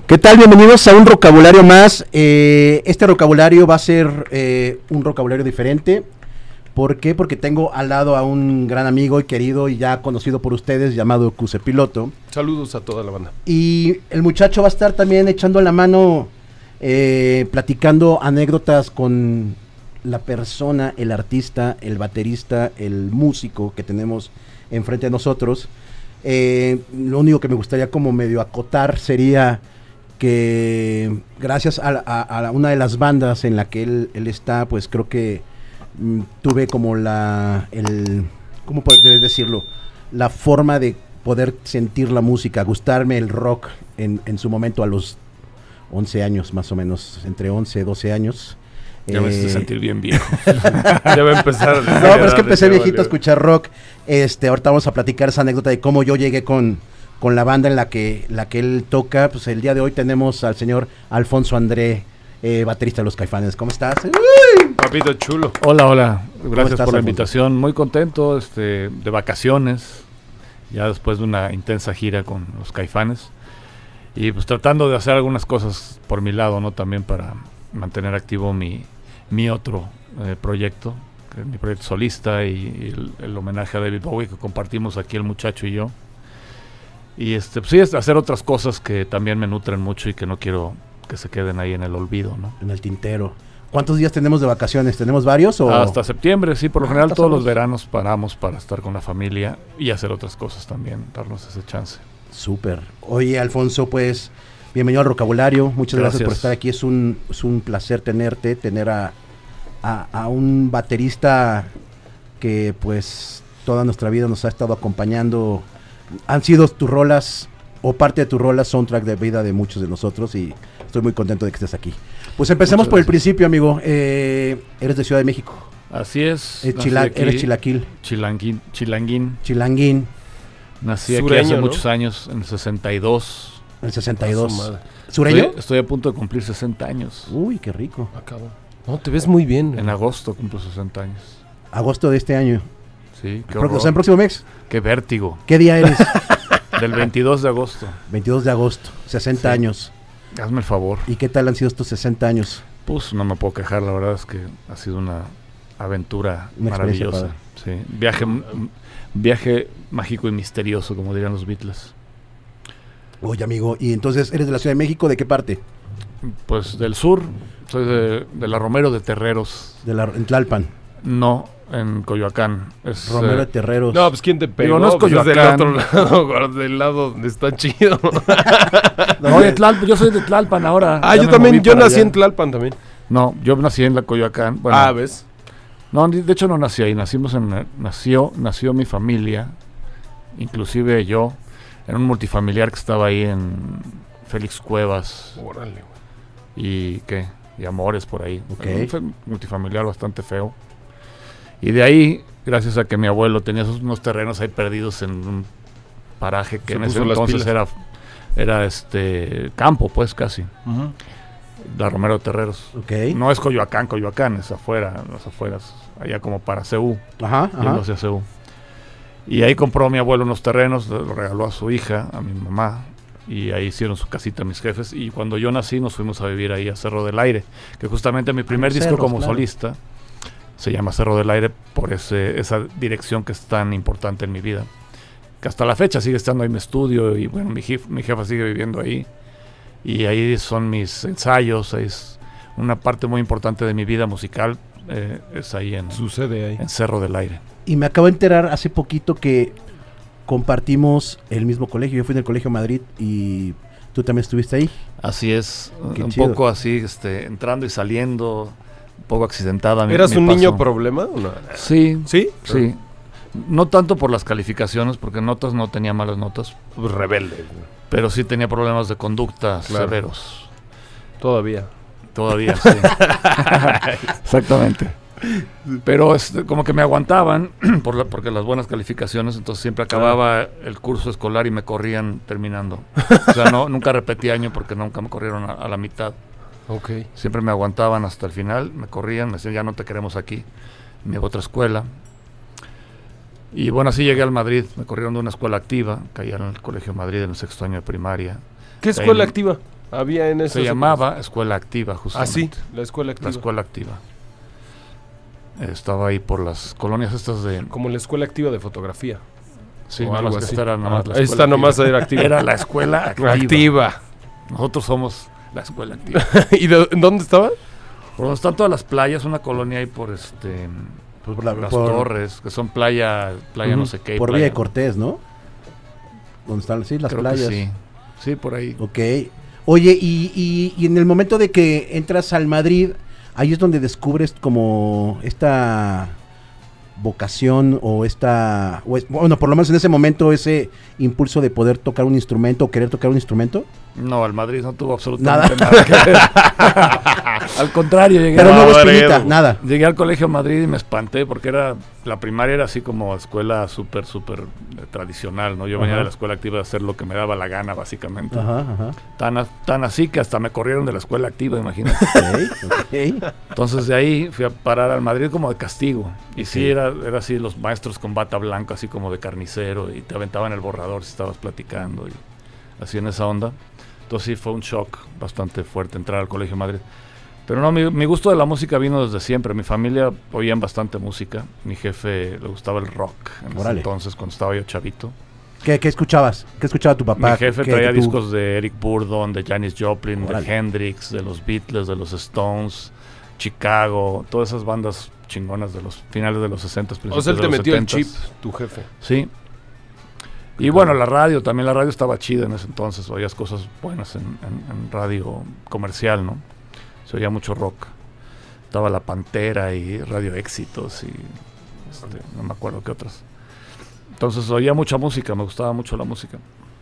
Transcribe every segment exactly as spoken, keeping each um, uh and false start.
¿Qué tal? Bienvenidos a un vocabulario más. Eh, este vocabulario va a ser eh, un vocabulario diferente. ¿Por qué? Porque tengo al lado a un gran amigo y querido y ya conocido por ustedes llamado Cuse Piloto. Saludos a toda la banda. Y el muchacho va a estar también echando la mano, eh, platicando anécdotas con la persona, el artista, el baterista, el músico que tenemos enfrente de nosotros. Eh, lo único que me gustaría como medio acotar sería que gracias a, a, a una de las bandas en la que él, él está, pues creo que mm, tuve como la, el, ¿cómo puedes decirlo? La forma de poder sentir la música, gustarme el rock en, en su momento a los once años más o menos, entre once y doce años. Ya me hace eh, sentir bien viejo. Ya va a empezar. A no, pero es que empecé viejito a escuchar rock. Este, ahorita vamos a platicar esa anécdota de cómo yo llegué con, con la banda en la que, la que él toca. Pues el día de hoy tenemos al señor Alfonso André, eh, baterista de Los Caifanes. ¿Cómo estás? ¡Uy! Papito chulo. Hola, hola. Gracias estás, por la Alfonso? invitación. Muy contento, este, de vacaciones. Ya después de una intensa gira con Los Caifanes. Y pues tratando de hacer algunas cosas por mi lado, ¿no? También para mantener activo mi, mi otro eh, proyecto, que es mi proyecto solista y, y el, el homenaje a David Bowie que compartimos aquí el muchacho y yo. Y este, pues sí, es hacer otras cosas que también me nutren mucho y que no quiero que se queden ahí en el olvido, ¿no? En el tintero. ¿Cuántos días tenemos de vacaciones? ¿Tenemos varios o...? Hasta septiembre, sí, por lo Ah, general todos pasamos. los veranos paramos para estar con la familia y hacer otras cosas también, darnos ese chance. Súper. Oye, Alfonso, pues, bienvenido al vocabulario. Muchas gracias, Gracias. por estar aquí. Es un, es un placer tenerte, tener a, a, a un baterista que, pues, toda nuestra vida nos ha estado acompañando. Han sido tus rolas, o parte de tus rolas, soundtrack de vida de muchos de nosotros, y estoy muy contento de que estés aquí. Pues empecemos Muchas por el gracias. principio, amigo. Eh, eres de Ciudad de México. Así es. Eh, nací chila- aquí, eres chilaquil, Chilanguín, Chilanguín. chilanguín, Nací aquí Sureño, hace ¿no? muchos años, en el sesenta y dos. el sesenta y A su dos. madre. ¿Sureño? Estoy, estoy a punto de cumplir sesenta años. Uy, qué rico. Acabo. No, te ves muy bien. En agosto cumplo sesenta años. Agosto de este año. Sí, qué Pro- o sea, en horror. próximo mes. Qué vértigo. ¿Qué día eres? Del veintidós de agosto. veintidós de agosto, sesenta Sí. años. Hazme el favor. ¿Y qué tal han sido estos sesenta años? Pues no me puedo quejar, la verdad es que ha sido una aventura Una experiencia maravillosa. Sí. Viaje, m- viaje mágico y misterioso, como dirían los Beatles. Oye, amigo, y entonces, ¿eres de la Ciudad de México? ¿De qué parte? Pues del sur, soy de, de la Romero de Terreros. De la, en Tlalpan. No, en Coyoacán. Es, Romero eh, de Terreros. No, pues ¿quién te pegó? no es Pues, del Coyoacán. otro lado, güey, del lado donde está chido. no, de Tlalpan, yo soy de Tlalpan ahora. ah, Ya yo me también, moví yo para nací allá. en Tlalpan también. No, yo nací en la Coyoacán. Bueno, ah, ¿ves? no, de hecho no nací ahí, nacimos en, nació, nació mi familia, inclusive yo, en un multifamiliar que estaba ahí en Félix Cuevas Órale, güey. y qué, y Amores por ahí. Ok. Un fe- multifamiliar bastante feo. Y de ahí, gracias a que mi abuelo tenía esos, unos terrenos ahí perdidos en un paraje que Se en ese puso las entonces pilas. era, era este campo, pues casi, la Romero de Terreros. Ok. No es Coyoacán, Coyoacán, es afuera, las afueras, allá como para C U, Ajá, ajá. yendo hacia C U. Y ahí compró mi abuelo unos terrenos, lo regaló a su hija, a mi mamá, y ahí hicieron su casita mis jefes. Y cuando yo nací nos fuimos a vivir ahí a Cerro del Aire, que justamente mi primer disco Cerros, como claro. solista se llama Cerro del Aire por ese, esa dirección que es tan importante en mi vida. Que hasta la fecha sigue estando ahí mi estudio y bueno, mi, jef- mi jefa sigue viviendo ahí. Y ahí son mis ensayos, ahí es una parte muy importante de mi vida musical, eh, es ahí en, Sucede ahí. en Cerro del Aire. Y me acabo de enterar hace poquito que compartimos el mismo colegio. Yo fui en el Colegio Madrid y tú también estuviste ahí. Así es, Qué un chido. poco así, este, entrando y saliendo, un poco accidentada. mi- ¿Eras mi un paso. niño problema o no? Sí, ¿Sí? sí. No tanto por las calificaciones, porque notas no tenía malas notas, Pues rebelde. güey. pero sí tenía problemas de conducta Claro. severos. Todavía. Todavía, sí. Exactamente. Pero este, como que me aguantaban por la- porque las buenas calificaciones, entonces siempre acababa el curso escolar y me corrían terminando. O sea, no, nunca repetí año porque nunca me corrieron a, a la mitad. Ok. Siempre me aguantaban hasta el final, me corrían, me decían ya no te queremos aquí, me iba a otra escuela. Y bueno, así llegué al Madrid, me corrieron de una escuela activa, caí en el Colegio Madrid en el sexto año de primaria. ¿Qué escuela Ahí- activa? había en eso. Se llamaba Escuela Activa, Ah, justamente. sí, la escuela activa. La Escuela Activa. Estaba ahí por las colonias estas de... Como la escuela activa de fotografía. Sí, o nada algo más que así. esta era nada más Ah, la esta Escuela nomás Activa. era activa. Era la Escuela Activa. Activa. Nosotros somos la Escuela Activa. ¿Y de, dónde estaba? Por donde están todas las playas, una colonia ahí por este... Pues por la- las por- Torres, que son playa, playa Ujú. no sé qué. Por playa- Villa de Cortés, ¿no? Donde están, sí, las Creo que playas. sí. Sí, por ahí. Ok. Oye, y, y, y en el momento de que entras al Madrid, ahí es donde descubres como esta vocación o esta, o es- bueno, por lo menos en ese momento ese impulso de poder tocar un instrumento o querer tocar un instrumento. No, el Madrid no tuvo absolutamente nada, que ver. Al contrario, llegué, Pero a- no hubo Madrid. espinita, nada. llegué al colegio Madrid y me espanté porque era la primaria era así como escuela súper, súper eh, tradicional, ¿no? Yo venía Ajá. de la escuela activa de hacer lo que me daba la gana, básicamente. Ajá, ajá. Tan, a- tan así que hasta me corrieron de la escuela activa, imagínate. Ok, ok. Entonces de ahí fui a parar al Madrid como de castigo. Y sí, Ok. era, era así los maestros con bata blanca, así como de carnicero, y te aventaban el borrador si estabas platicando, y así en esa onda. Entonces sí fue un shock bastante fuerte entrar al Colegio Madrid. Pero no, mi, mi gusto de la música vino desde siempre. Mi familia oían bastante música. Mi jefe le gustaba el rock en ese Órale. entonces, cuando estaba yo chavito. ¿Qué, qué escuchabas? ¿Qué escuchaba tu papá? Mi jefe ¿Qué- traía qué tú- discos de Eric Burdon, de Janis Joplin, Órale. de Hendrix, de los Beatles, de los Stones, Chicago, todas esas bandas chingonas de los finales de los sesenta, O principios sea, él de te los metió el setentas. chip, tu jefe. Sí. Y bueno, la radio, también la radio estaba chida en ese entonces, oías cosas buenas en, en- en radio comercial, ¿no? Se oía mucho rock. Estaba La Pantera y Radio Éxitos y este, no me acuerdo qué otras. Entonces oía mucha música, me gustaba mucho la música.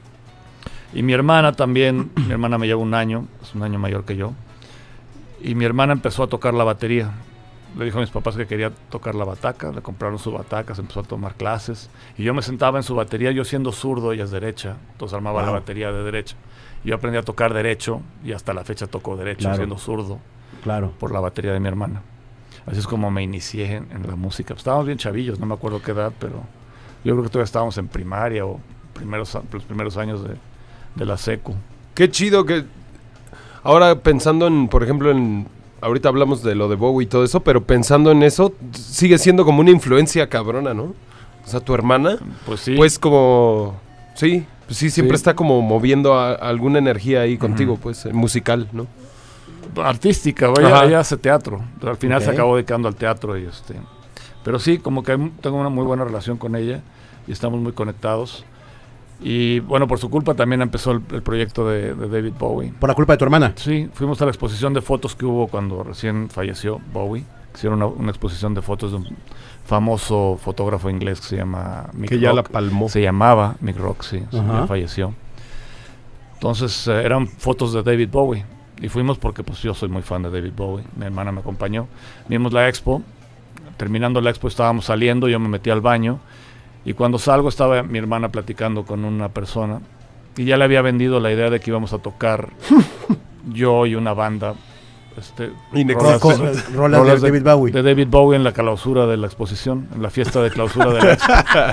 Y mi hermana también, mi hermana me lleva un año, es un año mayor que yo. Y mi hermana empezó a tocar la batería. Le dijo a mis papás que quería tocar la bataca, le compraron su bataca, se empezó a tomar clases. Y yo me sentaba en su batería, yo siendo zurdo, ella es derecha, entonces armaba Wow. la batería de derecha. Y yo aprendí a tocar derecho y hasta la fecha toco derecho, Claro. siendo zurdo, Claro. por la batería de mi hermana. Así es como me inicié en, en la música. Estábamos bien chavillos, no me acuerdo qué edad, pero yo creo que todavía estábamos en primaria o primeros, a- los primeros años de, de la secu. Qué chido que... Ahora pensando en, por ejemplo, en... Ahorita hablamos de lo de Bowie y todo eso, pero pensando en eso, sigue siendo como una influencia cabrona, ¿no? O sea, tu hermana, Pues sí. pues como... Sí, pues sí, siempre Sí. está como moviendo a- alguna energía ahí contigo, Ujú. pues, eh, musical, ¿no? artística, ella, Ajá. ella hace teatro. Al final Ok. se acabó dedicando al teatro y este. Pero sí, como que hay- tengo una muy buena relación con ella y estamos muy conectados. Y bueno, por su culpa también empezó el, el proyecto de, de David Bowie. Por la culpa de tu hermana. Sí, fuimos a la exposición de fotos que hubo cuando recién falleció Bowie. Hicieron una, una exposición de fotos de un famoso fotógrafo inglés que se llama Mick Que ya la Rock. palmó. Se llamaba Mick Rock, sí, sí, Ajá. ya falleció. Entonces eh, eran fotos de David Bowie. Y fuimos porque pues yo soy muy fan de David Bowie. Mi hermana me acompañó. Vimos la expo. Terminando la expo estábamos saliendo, yo me metí al baño. Y cuando salgo estaba mi hermana platicando con una persona. Y ya le había vendido la idea de que íbamos a tocar yo y una banda. Este, Inexistente. Co- rolas- co- rolas rolas de David Bowie. de David Bowie en la clausura de la exposición, en la fiesta de clausura de la expo.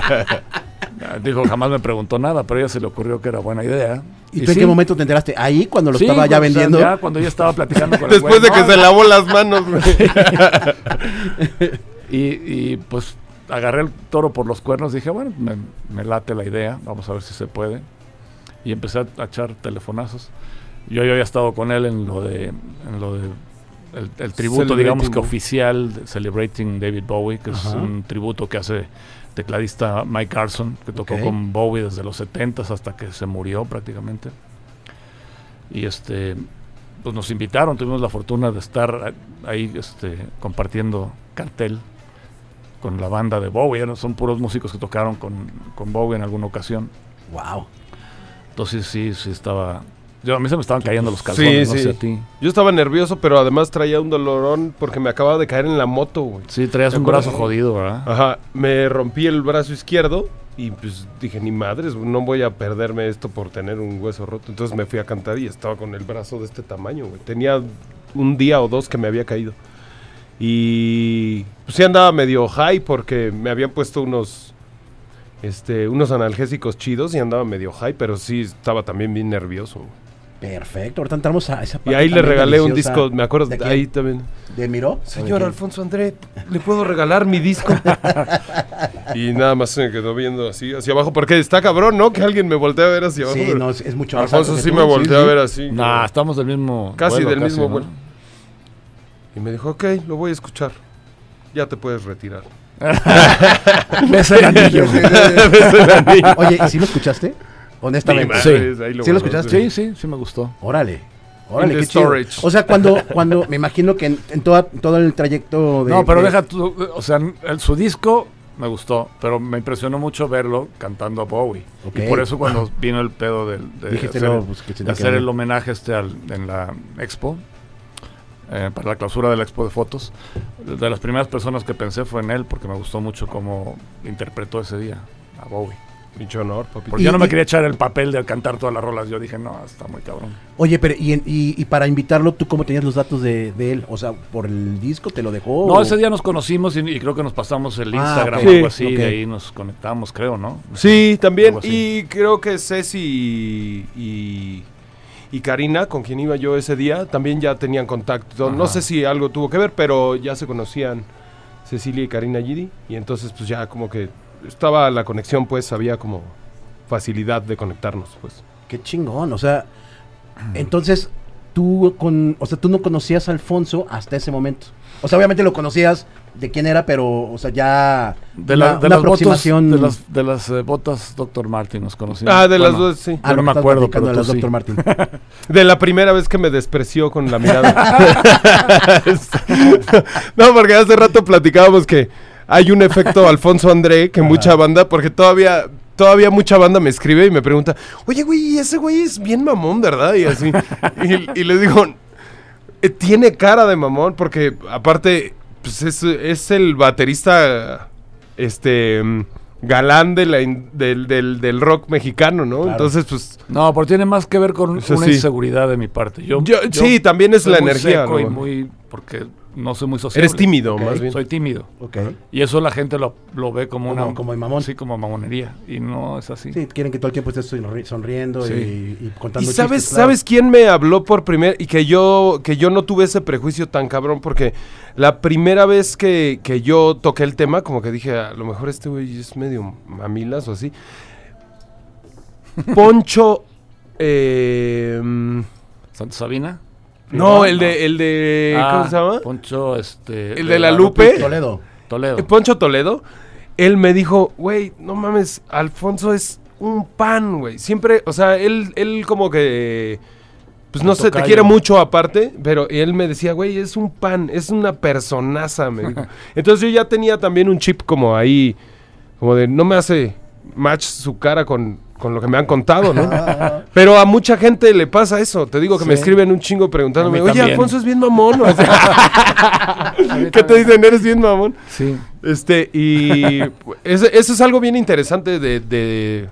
Dijo, jamás me preguntó nada, pero a ella se le ocurrió que era buena idea. ¿Y tú en sí, qué momento te enteraste? ¿Ahí cuando lo sí, estaba ya cuando, o sea, vendiendo? ya cuando ella estaba platicando con el Después de güey, que no, se lavó las manos, güey. y, y pues agarré el toro por los cuernos, dije, bueno, me, me late la idea, vamos a ver si se puede. Y empecé a, a echar telefonazos. Yo, yo había estado con él en lo de, en lo de el, el tributo, digamos que Celebrating. oficial, de Celebrating David Bowie, que es Ajá. un tributo que hace tecladista Mike Garson, que tocó Ok. con Bowie desde los setentas hasta que se murió prácticamente. Y este, pues nos invitaron, tuvimos la fortuna de estar ahí este, compartiendo cartel con la banda de Bowie, ¿no? Son puros músicos que tocaron con, con Bowie en alguna ocasión. Wow. Entonces sí, sí estaba... Yo, a mí se me estaban cayendo los calzones, Sí, no sí. sé a ti. Yo estaba nervioso, pero además traía un dolorón porque me acababa de caer en la moto, güey. Sí, traías ¿Te un acuerdas? brazo jodido, ¿verdad? Ajá, me rompí el brazo izquierdo y pues dije, ni madres, no voy a perderme esto por tener un hueso roto. Entonces me fui a cantar y estaba con el brazo de este tamaño, güey. Tenía un día o dos que me había caído. Y pues sí andaba medio high porque me habían puesto unos, este, unos analgésicos chidos y andaba medio high, pero sí estaba también bien nervioso, güey. Perfecto, ahorita entramos a esa parte. Y ahí le también regalé un deliciosa. disco, me acuerdo, ¿De quién? ahí también. ¿De Miró? Señor ¿O de Alfonso André, ¿le puedo regalar mi disco? Y nada más se me quedó viendo así hacia abajo, porque está cabrón, ¿no? Que alguien me voltee a ver hacia abajo. quién? Sí, pero no, es, es mucho más Alfonso alto que sí tú, me volteó sí, a sí. ver así. Nah, como- estamos del mismo Casi vuelo, del mismo ¿no? vuelo. Y me dijo, ok, lo voy a escuchar. Ya te puedes retirar. Ves el anillo. Oye, ¿y si lo escuchaste? Honestamente. Mi Sí. madre, ahí ¿Sí lo guardé. escuchaste? Sí, sí, sí me gustó. Órale. Órale, In qué the chido. storage. O sea, cuando, cuando me imagino que en, en toda, todo el trayecto de... No, pero de- deja tú, o sea, el- su disco me gustó, pero me impresionó mucho verlo cantando a Bowie. Ok. Y por eso cuando vino el pedo del- de, Dijiste, hacer, no, pues, que se de te hacer quede. el homenaje este al- en la expo, eh, para la clausura de la expo de fotos, de las primeras personas que pensé fue en él, porque me gustó mucho cómo interpretó ese día a Bowie. Mucho honor, papi. Porque Y- yo no me y- quería echar el papel de cantar todas las rolas, yo dije, no, está muy cabrón. Oye, pero y, en- y, y para invitarlo, ¿tú cómo tenías los datos de, de él? O sea, ¿por el disco te lo dejó? No, o- ese día nos conocimos y, y creo que nos pasamos el Ah, Instagram ok. o algo Sí, así, ok. y ahí nos conectamos, creo, ¿no? Sí, también. Algo así. Y creo que Ceci y, y, y Karina, con quien iba yo ese día, también ya tenían contacto. No Ajá. sé si algo tuvo que ver, pero ya se conocían Cecilia y Karina Gidi. Y entonces pues ya como que estaba la conexión, pues había como facilidad de conectarnos, pues. Qué chingón, o sea, entonces tú con, o sea, tú no conocías a Alfonso hasta ese momento. O sea, obviamente lo conocías de quién era, pero, o sea, ya De, la- una, de una las aproximación. botas, de las, de las eh, botas doctor Martin nos conocimos. Ah, de las Bueno, dos, sí. Ah, yo lo no que me estás acuerdo, platicando pero de las tú sí. doctor Martin. De la primera vez que me despreció con la mirada. No, porque hace rato platicábamos que hay un efecto Alfonso André que mucha banda, porque todavía todavía mucha banda me escribe y me pregunta, oye, güey, ese güey es bien mamón, ¿verdad? Y así. y, y les digo, "Eh, tiene cara de mamón, porque aparte, pues es, es el baterista, este... mm, galán de la in- del, del, del rock mexicano, ¿no? Claro. Entonces, pues... No, pero tiene más que ver con Eso una sí. inseguridad de mi parte. Yo, Yo- sí, también es soy la muy energía, seco y ¿no? muy, porque no soy muy sociable. Eres tímido, Ok. más bien. Soy tímido. Ok. Y eso la gente lo, lo ve como, Como- una... como de mamón. Sí, como mamonería. Y no es así. Sí, quieren que todo el tiempo estés sonri- sonriendo Sí. y, y contando ¿Y sabes, chistes, claro. sabes quién me habló por primera y que yo que yo no tuve ese prejuicio tan cabrón? Porque la primera vez que, que yo toqué el tema, como que dije, a lo mejor este güey es medio mamilas o así. Poncho... eh, mm, ¿Santa Sabina? no, el de... El de Ah, ¿cómo se llama? Poncho, este... El de la Lupe. Toledo. Toledo. Eh, Poncho Toledo. Él me dijo, güey, no mames, Alfonso es un pan, güey. Siempre, o sea, él, él como que... Pues no El sé, te tocayo. quiere mucho aparte, pero él me decía, güey, es un pan, es una personaza, me dijo. Entonces yo ya tenía también un chip como ahí, como de, no me hace match su cara con, con lo que me han contado, ¿no? Pero a mucha gente le pasa eso. Te digo que me Sí. escriben un chingo preguntándome, A mí oye, también. Alfonso es bien mamón. O sea, ¿qué te dicen? ¿Eres bien mamón? Sí. Este, y eso, eso es algo bien interesante de, de,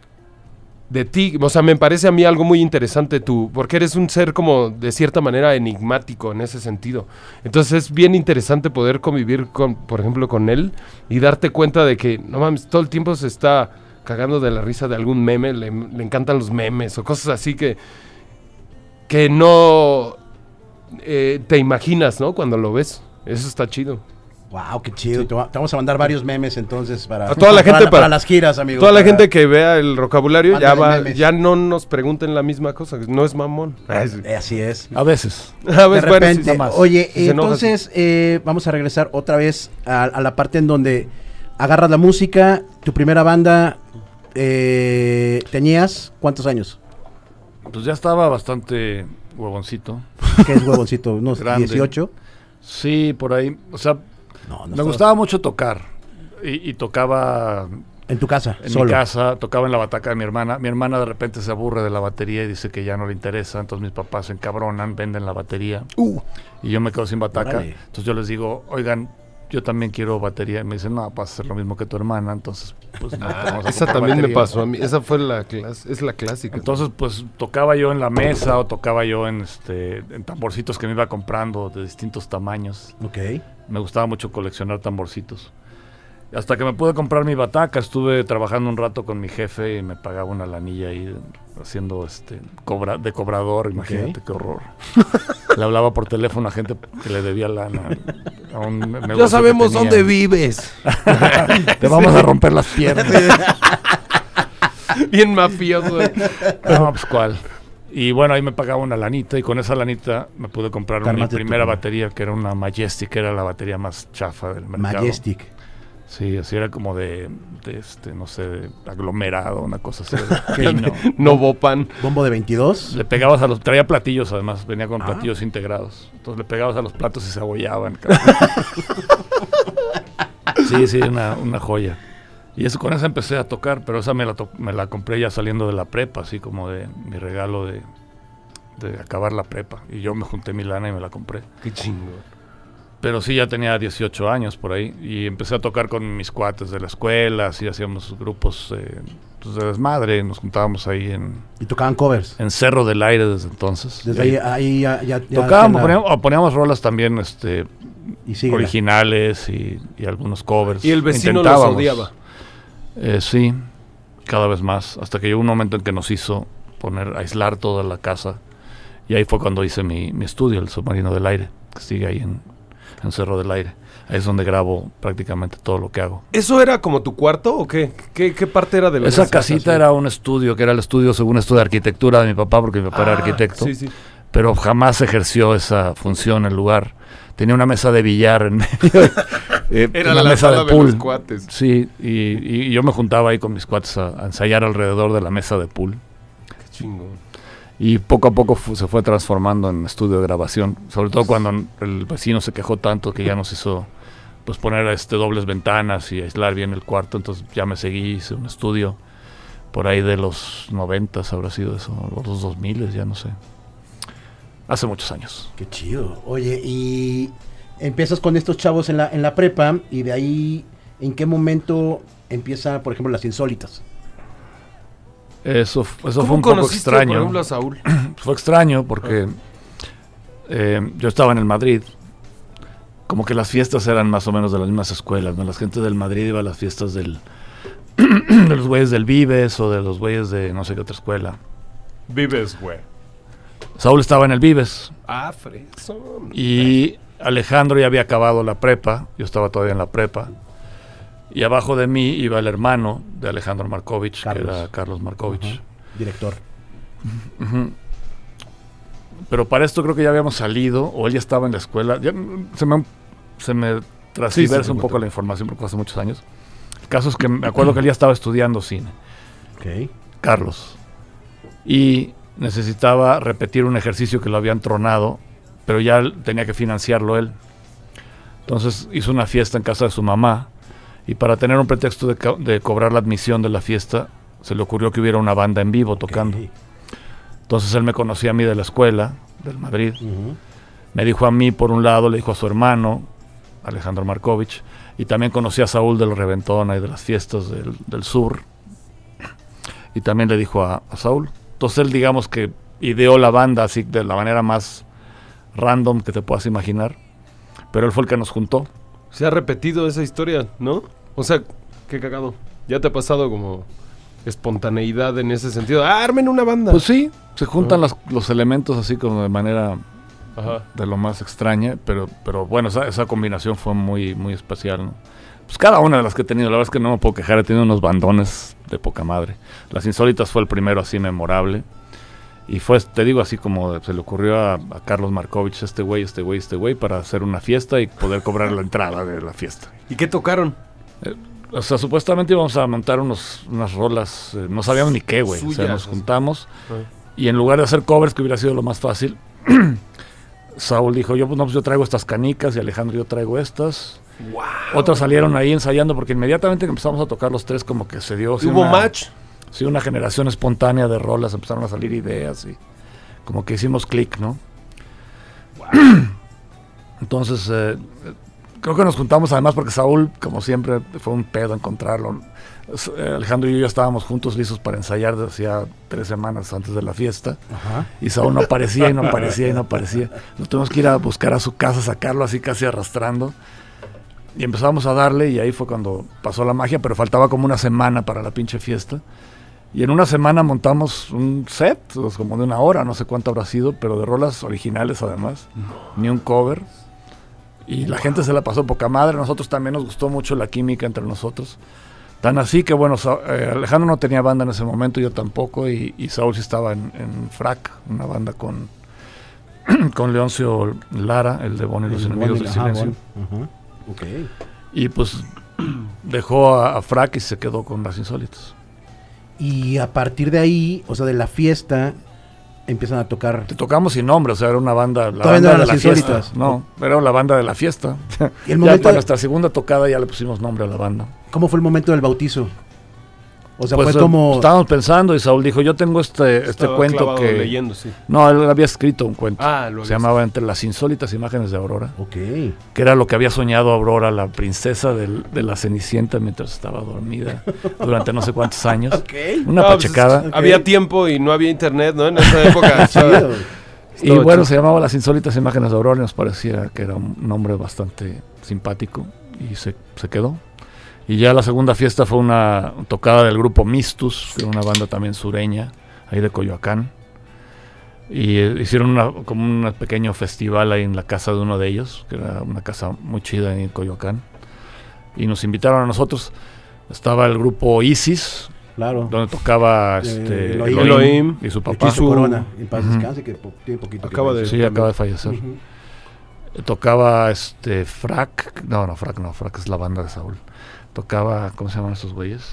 de ti. O sea, me parece a mí algo muy interesante tú, porque eres un ser como de cierta manera enigmático en ese sentido. Entonces es bien interesante poder convivir con, por ejemplo, con él y darte cuenta de que, no mames, todo el tiempo se está cagando de la risa de algún meme, le, le encantan los memes o cosas así que, que no eh, te imaginas, ¿no? Cuando lo ves. Eso está chido. Wow, qué chido. Te, va- te vamos a mandar varios memes entonces para, A toda la gente para, para- las giras, amigo. Toda la para- gente que vea el vocabulario ya Mándale va, memes. ya no nos pregunten la misma cosa, no es mamón. Eh, Así es. A veces. A ver, De bueno, sí, repente, sí, más. oye, Si se enoja, entonces eh, vamos a regresar otra vez a, a la parte en donde agarras la música, tu primera banda, eh, ¿tenías cuántos años? Pues ya estaba bastante huevoncito. ¿Qué es huevoncito? ¿Unos Grande. dieciocho? Sí, por ahí. O sea, No, no me estabas- gustaba mucho tocar. Y, y tocaba En tu casa, en solo. mi casa, tocaba en la bataca de mi hermana. Mi hermana de repente se aburre de la batería y dice que ya no le interesa. Entonces mis papás se encabronan, venden la batería. Uh, Y yo me quedo sin bataca. Órale. Entonces yo les digo, oigan, yo también quiero batería. Y me dicen, no, vas a hacer lo mismo que tu hermana. Entonces, pues no te vamos a Esa comprar también me batería. pasó a mí, esa fue la clase, es la clásica. Entonces, pues tocaba yo en la mesa o tocaba yo en este en tamborcitos que me iba comprando de distintos tamaños. ok. Me gustaba mucho coleccionar tamborcitos. Hasta que me pude comprar mi bataca, estuve trabajando un rato con mi jefe y me pagaba una lanilla ahí haciendo este cobra, de cobrador, imagínate Okay. qué horror. Le hablaba por teléfono a gente que le debía lana a un negocio Ya sabemos que tenía. dónde vives. Te vamos a romper las piernas. Bien mafioso. güey. No, pues cuál. Y bueno, ahí me pagaba una lanita y con esa lanita me pude comprar mi Cálmate primera tú. batería, que era una Majestic, que era la batería más chafa del mercado. Majestic. Sí, así era como de, de este, no sé, de aglomerado, una cosa así. ¿Qué? Y no. Novopan. Bombo de veintidós. Le pegabas a los, traía platillos además, venía con Ah. platillos integrados. Entonces le pegabas a los platos y se abollaban. cabrón. Sí, sí, una, una joya. Y eso, con esa empecé a tocar, pero esa me la, to- me la compré ya saliendo de la prepa, así como de mi regalo de, de acabar la prepa. Y yo me junté mi lana y me la compré. Qué chingón. Pero sí, ya tenía dieciocho años por ahí y empecé a tocar con mis cuates de la escuela, así hacíamos grupos eh, pues de desmadre, nos juntábamos ahí en, Y tocaban covers. en Cerro del Aire desde entonces. Desde Y ahí, ahí ya, ya, ya tocábamos, hacían la- poníamos, o poníamos rolas también este, y síguela. originales y, y algunos covers. Y el vecino los Intentábamos. odiaba. Eh, sí, cada vez más, hasta que llegó un momento en que nos hizo poner, aislar toda la casa y ahí fue cuando hice mi, mi estudio, el Submarino del Aire, que sigue ahí en, en Cerro del Aire. Ahí es donde grabo prácticamente todo lo que hago. ¿Eso era como tu cuarto o qué? ¿Qué, qué parte era de la Esa casa? casita era un estudio, que era el estudio, según esto, de arquitectura de mi papá, porque mi papá era Ah, arquitecto, Sí, sí. pero jamás ejerció esa función el lugar. Tenía una mesa de billar en medio, eh, Era una la mesa sala de de pool. los cuates. Sí, y, y yo me juntaba ahí con mis cuates a, a ensayar alrededor de la mesa de pool. Qué chingón. Y poco a poco fu- se fue transformando en estudio de grabación, sobre todo cuando el vecino se quejó tanto que ya nos hizo pues poner este dobles ventanas y aislar bien el cuarto, entonces ya me seguí, hice un estudio por ahí de los noventas, habrá sido eso, o los dos miles, ya no sé. Hace muchos años. Qué chido. Oye, y empiezas con estos chavos en la, en la prepa y de ahí, ¿en qué momento empieza, por ejemplo, las insólitas? Eso, f- eso ¿Cómo fue un poco conociste, extraño. por ejemplo, a Saúl? Fue extraño porque eh, yo estaba en el Madrid. Como que las fiestas eran más o menos de las mismas escuelas, ¿no? La gente del Madrid iba a las fiestas del de los güeyes del Vives o de los güeyes de no sé qué otra escuela. Vives, güey. Saúl estaba en el Vives Ah, fresón. y Alejandro ya había acabado la prepa, yo estaba todavía en la prepa. Y abajo de mí iba el hermano de Alejandro Markovich, Carlos. que era Carlos Markovich. Ajá. Director. Ujú. Pero para esto creo que ya habíamos salido, o él ya estaba en la escuela. Ya, mm, se me, se me transgiversa Sí, sí, un te poco cuento. la información porque fue hace muchos años. El caso es que me acuerdo que él ya estaba estudiando cine, Ok. Carlos, y necesitaba repetir un ejercicio que lo habían tronado, pero ya él tenía que financiarlo él. Entonces hizo una fiesta en casa de su mamá, y para tener un pretexto de, co- de cobrar la admisión de la fiesta, se le ocurrió que hubiera una banda en vivo tocando. Ok. Entonces él me conocía a mí de la escuela, del Madrid. Ujú. Me dijo a mí por un lado, le dijo a su hermano, Alejandro Markovich, y también conocí a Saúl del Reventona y de las fiestas del, del sur. Y también le dijo a, a Saúl. Entonces él, digamos que ideó la banda así de la manera más random que te puedas imaginar. Pero él fue el que nos juntó. Se ha repetido esa historia, ¿no? O sea, qué cagado. ¿Ya te ha pasado como espontaneidad en ese sentido? ¡Ah, armen una banda! Pues sí, se juntan las- los elementos así como de manera Ajá. de lo más extraña, pero, pero bueno, esa, esa combinación fue muy, muy especial, ¿no? Pues cada una de las que he tenido, la verdad es que no me puedo quejar, he tenido unos bandones de poca madre. Las Insólitas fue el primero así memorable, y fue, te digo, así como se le ocurrió a, a Carlos Markovich, este güey, este güey, este güey, para hacer una fiesta y poder cobrar la entrada de la fiesta. ¿Y qué tocaron? O sea, supuestamente íbamos a montar unos, unas rolas, eh, no sabíamos ni qué, güey. O sea, Suyas, nos así. juntamos Ah. y en lugar de hacer covers, que hubiera sido lo más fácil, Saúl dijo, yo, pues, no, pues yo traigo estas canicas y Alejandro yo traigo estas. Wow. Otros salieron ahí ensayando porque inmediatamente que empezamos a tocar los tres como que se dio... sí, ¿Hubo una- match? Sí, una generación espontánea de rolas, empezaron a salir ideas y como que hicimos clic, ¿no? Entonces, eh, creo que nos juntamos además porque Saúl, como siempre, fue un pedo encontrarlo. S- eh, Alejandro y yo ya estábamos juntos listos para ensayar desde hacía tres semanas antes de la fiesta. Ajá. Y Saúl no aparecía y no aparecía y no aparecía. Nos tuvimos que ir a buscar a su casa, sacarlo así casi arrastrando. y empezamos a darle y ahí fue cuando pasó la magia, pero faltaba como una semana para la pinche fiesta. Y en una semana montamos un set, pues, como de una hora, no sé cuánto habrá sido, pero de rolas originales además, no. Ni un cover. Y la gente se la pasó poca madre, a nosotros también nos gustó mucho la química entre nosotros. Tan así que bueno, Sa eh, Alejandro no tenía banda en ese momento, yo tampoco, y, y Saúl sí estaba en, en Frac, una banda con, con Leoncio Lara, el de Bon y los El Enemigos Bon y- del ajá, Silencio. Bon. Ajá. Ok. Y pues dejó a, a Frac y se quedó con Las Insólitas. Y a partir de ahí, o sea, de la fiesta, empiezan a tocar. Te tocamos sin nombre, o sea, era una banda, la Todavía no banda eran de Las la fiesta. Insólitas. No, era la banda de la fiesta. Y el Ya momento para de- nuestra segunda tocada ya le pusimos nombre a la banda. ¿Cómo fue el momento del bautizo? O sea, Pues fue eh, como. estábamos pensando y Saúl dijo, yo tengo este, este Estaba cuento clavado que... leyendo, sí. No, él había escrito un cuento. Ah, lo Se había llamaba Entre las insólitas imágenes de Aurora, Ok. que era lo que había soñado Aurora, la princesa del- de la Cenicienta, mientras estaba dormida durante no sé cuántos años. Ok. Una No, pues, pachecada. Ok. Había tiempo y no había internet, ¿no? En esa época. Chido. estaba- Y estaba bueno, chido. se llamaba Las insólitas imágenes de Aurora y nos parecía que era un nombre bastante simpático y se, se quedó. Y ya la segunda fiesta fue una tocada del grupo Mistus, que era una banda también sureña, ahí de Coyoacán. Y eh, hicieron una, como un pequeño festival ahí en la casa de uno de ellos, que era una casa muy chida ahí en Coyoacán. Y nos invitaron a nosotros. Estaba el grupo Isis, Claro. donde tocaba Eh, este, Elohim. Elohim. y su Aquí papá. su corona. En paz Ujú. descanse, que po- tiene poquito. que Acaba de- falleció. Sí, acaba de fallecer. Ujú. Eh, Tocaba este Frac, no, no, Frac no, Frac es la banda de Saúl. Tocaba, ¿cómo se llaman estos güeyes?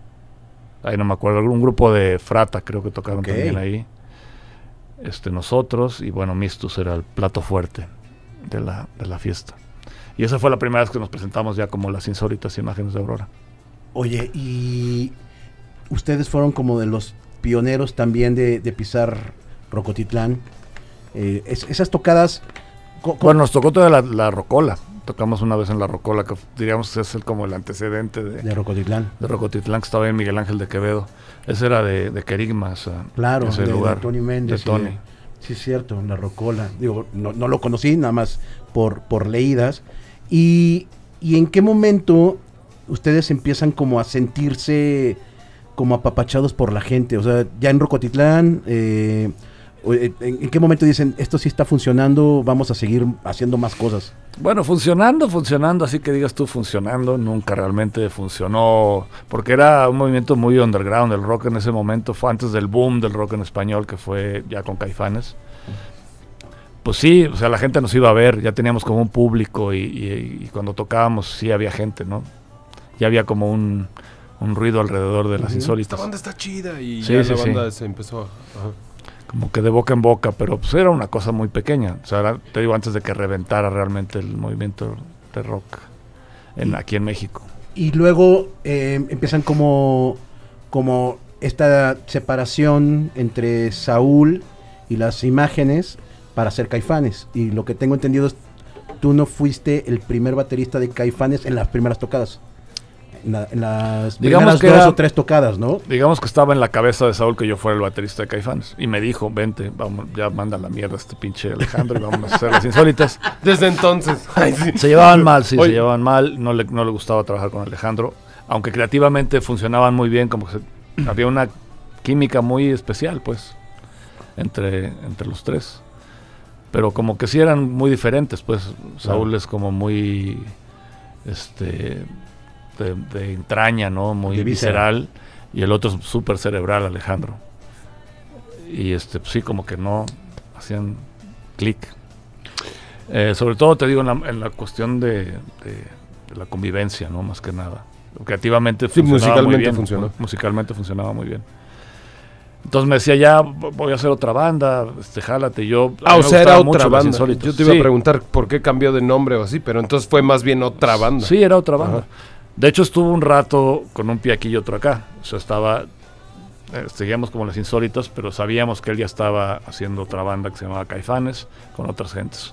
Ahí no me acuerdo, un grupo de Frata creo que tocaron Ok. también ahí. Este, nosotros, y bueno, Mistus era el plato fuerte de la, de la fiesta. Y esa fue la primera vez que nos presentamos ya como Las insólitas imágenes de Aurora. Oye, y ustedes fueron como de los pioneros también de, de pisar Rocotitlán. Eh, es- esas tocadas. co- co- Bueno, nos tocó toda la, la Rocola. Tocamos una vez en la Rocola, que diríamos que es el, como el antecedente de, de Rocotitlán. de Rocotitlán, que estaba en Miguel Ángel de Quevedo. Ese era de, de Querigma, esa- Claro, ese de, de lugar. Tony Méndez. de y Tony. sí, es cierto, la Rocola. Digo, no, no lo conocí, nada más por, por leídas. Y, ¿Y en qué momento ustedes empiezan como a sentirse como apapachados por la gente? O sea, ya en Rocotitlán, eh, o, eh, ¿en, en qué momento dicen, esto sí está funcionando, vamos a seguir haciendo más cosas? Bueno, funcionando, funcionando, así que digas tú funcionando, nunca realmente funcionó, porque era un movimiento muy underground, el rock en ese momento fue antes del boom del rock en español, que fue ya con Caifanes. Pues sí, o sea, la gente nos iba a ver, ya teníamos como un público y, y- y cuando tocábamos sí había gente, ¿no? Ya había como un, un ruido alrededor de Las Ujú. Esta insólitas, banda está chida y Sí, ya sí, la sí. banda se empezó a... ajá. como que de boca en boca, pero pues era una cosa muy pequeña, o sea, era- te digo, antes de que reventara realmente el movimiento de rock en, aquí en México. Y luego eh, empiezan como, como esta separación entre Saúl y las imágenes para hacer Caifanes. Y lo que tengo entendido es, tú no fuiste el primer baterista de Caifanes en las primeras tocadas. En, la- en las Digamos primeras que dos era- o tres tocadas, ¿no? Digamos que estaba en la cabeza de Saúl que yo fuera el baterista de Caifanes. Y me dijo, vente, vamos, ya manda la mierda este pinche Alejandro y vamos a hacer Las insólitas. Desde entonces. Ay, sí. Se llevaban mal, sí, Oye. se llevaban mal. No le, no le gustaba trabajar con Alejandro. Aunque creativamente funcionaban muy bien, como que se- había una química muy especial, pues, entre, entre los tres. Pero como que sí eran muy diferentes, pues. Saúl Claro. es como muy, este, de, de entraña, ¿no? Muy De víscera. visceral. Y el otro es súper cerebral, Alejandro. Y este, pues, sí, como que no hacían clic. Eh, sobre todo, te digo, en la, en la cuestión de, de- de la convivencia, ¿no? Más que nada. Creativamente Sí, funcionaba musicalmente muy bien. funcionó. mu- Musicalmente funcionaba muy bien. Entonces me decía, ya voy a hacer otra banda, este, jálate. Yo, a Ah, mí o me sea, era gustaban mucho otra Los banda. Insólitos. Yo te iba Sí. a preguntar por qué cambió de nombre o así, pero entonces fue más bien otra banda. Sí, era otra banda. Ajá. De hecho, estuvo un rato con un pie aquí y otro acá. O sea, estaba... eh, seguíamos como Las Insólitas, pero sabíamos que él ya estaba haciendo otra banda que se llamaba Caifanes, con otras gentes.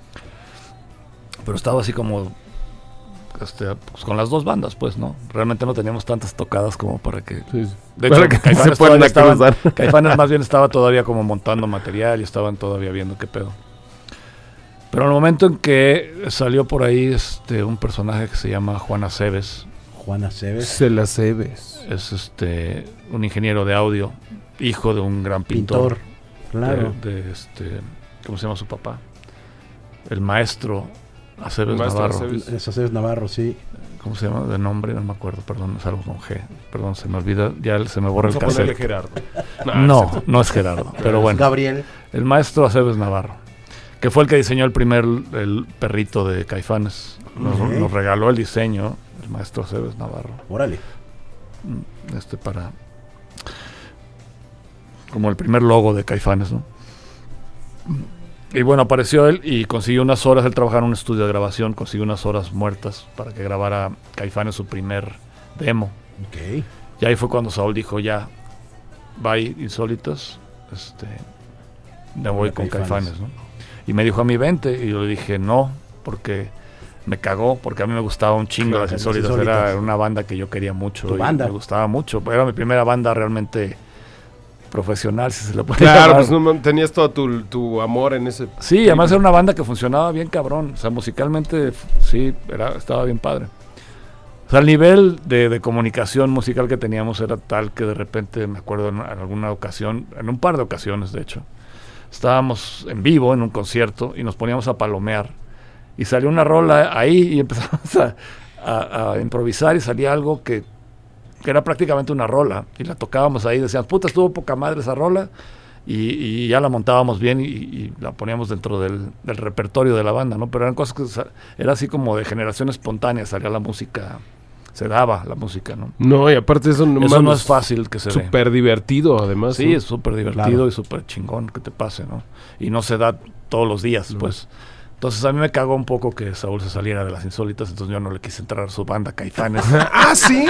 Pero estaba así como... Este, pues, con las dos bandas, pues, ¿no? Realmente no teníamos tantas tocadas como para que... Sí, sí. De Para hecho, que Caifanes, se puedan todavía estaban- cruzar. Caifanes más bien estaba todavía como montando material y estaban todavía viendo qué pedo. Pero en el momento en que salió por ahí este un personaje que se llama Juan Aceves, Juan Aceves. Se la cebes. es este un ingeniero de audio, hijo de un gran pintor, Pintor. Claro. de, de este, ¿cómo se llama su papá? El maestro Aceves El maestro Navarro. Aceves. Es Aceves Navarro, sí. ¿Cómo se llama? De nombre, no me acuerdo, perdón, es algo con G. Perdón, se me olvida, ya se me borra el Vamos a ponerle cassette. Gerardo. No, no es Gerardo, pero bueno. Gabriel. El maestro Aceves Navarro, que fue el que diseñó el primer el perrito de Caifanes. Nos, Ok. nos regaló el diseño, el maestro Aceves Navarro. Órale. Este para... como el primer logo de Caifanes, ¿no? Y bueno, apareció él y consiguió unas horas, él trabajaba en un estudio de grabación, consiguió unas horas muertas para que grabara Caifanes su primer demo. Ok. Y ahí fue cuando Saúl dijo, ya, bye Insólitos, este, me voy Hola, con Caifanes. Caifanes, ¿no? Y me dijo a mí, vente, y yo le dije, no, porque me cagó, porque a mí me gustaba un chingo Claro, las las Insólitas, Insólitas. era una banda que yo quería mucho, Tu y banda. me gustaba mucho, era mi primera banda realmente profesional, si se le puede Claro, llamar. pues no, man, tenías todo tu, tu amor en ese... Sí, además era una banda que funcionaba bien cabrón. O sea, musicalmente, f- sí, era, estaba bien padre. O sea, el nivel de, de comunicación musical que teníamos era tal que de repente, me acuerdo en, en alguna ocasión, en un par de ocasiones de hecho, estábamos en vivo en un concierto y nos poníamos a palomear. Y salió una rola ahí y empezamos a, a- a improvisar y salía algo que, que era prácticamente una rola. Y la tocábamos ahí, decíamos, puta, estuvo poca madre esa rola. Y, y ya la montábamos bien y, y la poníamos dentro del, del repertorio de la banda, ¿no? Pero eran cosas que sa- era así como de generación espontánea, salía la música, se daba la música, ¿no? No, y aparte eso, no, Eso no mames, es fácil que se dé. súper divertido además. Sí, ¿no? es súper divertido Claro. y súper chingón que te pase, ¿no? Y no se da todos los días, pues. Entonces a mí me cagó un poco que Saúl se saliera de las Insólitas, entonces yo no le quise entrar a su banda Caifanes. ¡Ah, sí!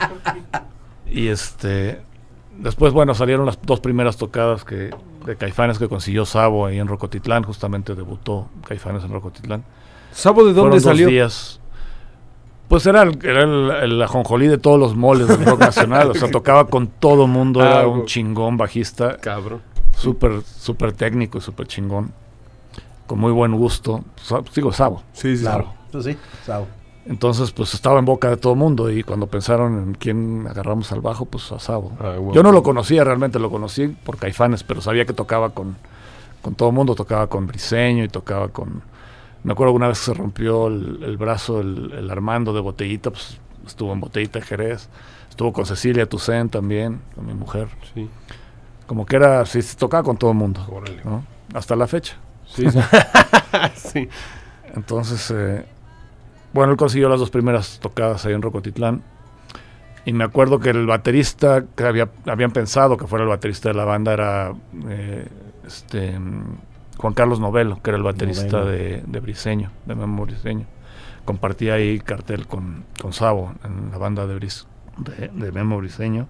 Y este... Después, bueno, salieron las dos primeras tocadas que de Caifanes que consiguió Sabo ahí en Rocotitlán, justamente debutó Caifanes en Rocotitlán. ¿Sabo de dónde Fueron salió? dos días. Pues era el, era el, el ajonjolí de todos los moles del rock nacional, o sea, tocaba con todo mundo, Ah, era güey. un chingón bajista, Cabrón. súper, súper técnico y súper chingón, con muy buen gusto. Sa- Digo, Sabo. Sí, sí. Claro. Eso sí. Sao. Entonces, pues estaba en boca de todo el mundo y cuando pensaron en quién agarramos al bajo, pues a Sabo. Ah, bueno. Yo no lo conocía realmente, lo conocí por Caifanes, pero sabía que tocaba con, con todo el mundo, tocaba con Briseño y tocaba con... Me acuerdo que una vez se rompió el, el brazo el, el Armando de Botellita, pues estuvo en Botellita de Jerez, estuvo con Cecilia Toussaint también, con mi mujer. Sí. Como que era, sí, se tocaba con todo el mundo, Órale. ¿no? Hasta la fecha. Sí, sí. Sí. Entonces, eh, bueno, él consiguió las dos primeras tocadas ahí en Rocotitlán. Y me acuerdo que el baterista que había, habían pensado que fuera el baterista de la banda era eh, este mm, Juan Carlos Novelo, que era el baterista Novelo. de, de Briseño, de Memo Briseño. Compartía ahí cartel con, con Sabo en la banda de, Bris, de, de Memo Briseño.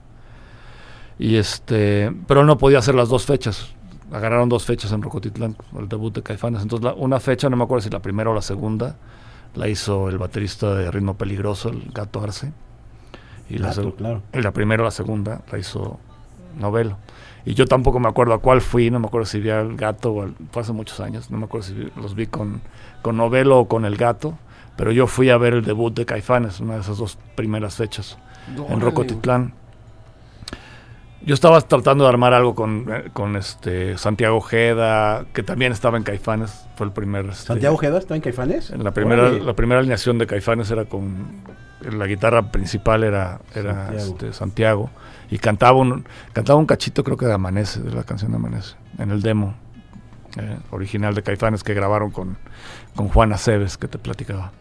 Y este, pero él no podía hacer las dos fechas. Agarraron dos fechas en Rocotitlán, el debut de Caifanes. Entonces, la, una fecha, no me acuerdo si la primera o la segunda, la hizo el baterista de Ritmo Peligroso, el Gato Arce. Y la, Gato, seg- claro. y la primera o la segunda la hizo Novelo. Y yo tampoco me acuerdo a cuál fui, no me acuerdo si vi al Gato, o al- fue hace muchos años, no me acuerdo si vi- los vi con, con Novelo o con el Gato, pero yo fui a ver el debut de Caifanes, una de esas dos primeras fechas, en Órale. Rocotitlán. Yo estaba tratando de armar algo con, eh, con este Santiago Ojeda, que también estaba en Caifanes, fue el primer... este, ¿Santiago Ojeda está en Caifanes? en la primera, Órale. la primera alineación de Caifanes era con... La guitarra principal era, era Santiago. Santiago. Santiago y cantaba un, cantaba un cachito, creo que de Amanece, de la canción de Amanece, en el demo eh, original de Caifanes que grabaron con, con Juan Aceves, que te platicaba.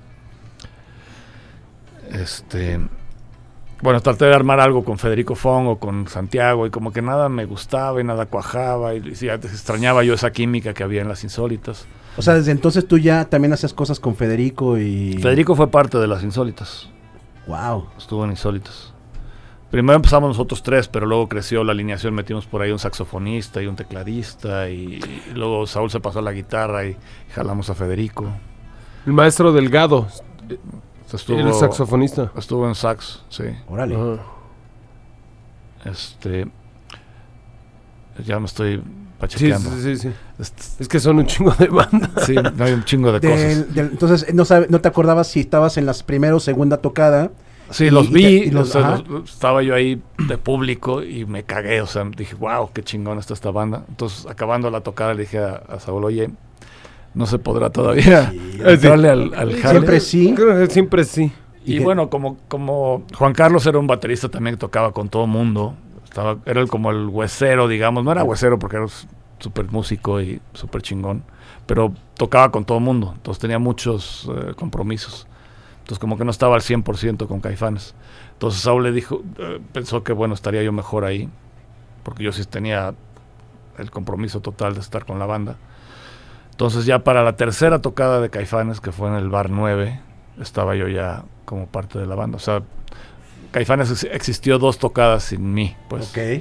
Este... Bueno, traté de armar algo con Federico Fong o con Santiago y como que nada me gustaba y nada cuajaba y, y sí, extrañaba yo esa química que había en las Insólitas. O sea, desde entonces tú ya también hacías cosas con Federico y... Federico fue parte de las Insólitas, Wow. estuvo en Insólitas. Primero empezamos nosotros tres, pero luego creció la alineación, metimos por ahí un saxofonista y un tecladista y, y luego Saúl se pasó a la guitarra y jalamos a Federico. El maestro Delgado, Estuvo, el saxofonista. Estuvo en sax, sí. Órale. Ajá. Este, ya me estoy Sí, sí, chequeando. sí, sí. Este, Es que son un chingo de bandas. sí, no hay un chingo de Del- cosas. del- entonces, no, sabe, no te acordabas si estabas en las primera o segunda tocada. Sí, y- los y vi, te- y los- o sea, ajá. los- estaba yo ahí de público y me cagué, o sea, dije, wow, qué chingón está esta banda. Entonces, acabando la tocada, le dije a, a Saúl, oye, no se podrá todavía Sí, entrarle al, al jale. Siempre sí. Creo que siempre sí. Y, Y que- bueno, como, como Juan Carlos era un baterista también que tocaba con todo mundo, estaba, era el, como el huesero, digamos, no era huesero porque era súper músico y súper chingón, pero tocaba con todo mundo, entonces tenía muchos eh, compromisos. Entonces como que no estaba al cien por ciento con Caifanes. Entonces Saúl le dijo, eh, pensó que bueno, estaría yo mejor ahí, porque yo sí tenía el compromiso total de estar con la banda. Entonces ya para la tercera tocada de Caifanes, que fue en el Bar nueve, estaba yo ya como parte de la banda. O sea, Caifanes ex- existió dos tocadas sin mí, pues. Ok.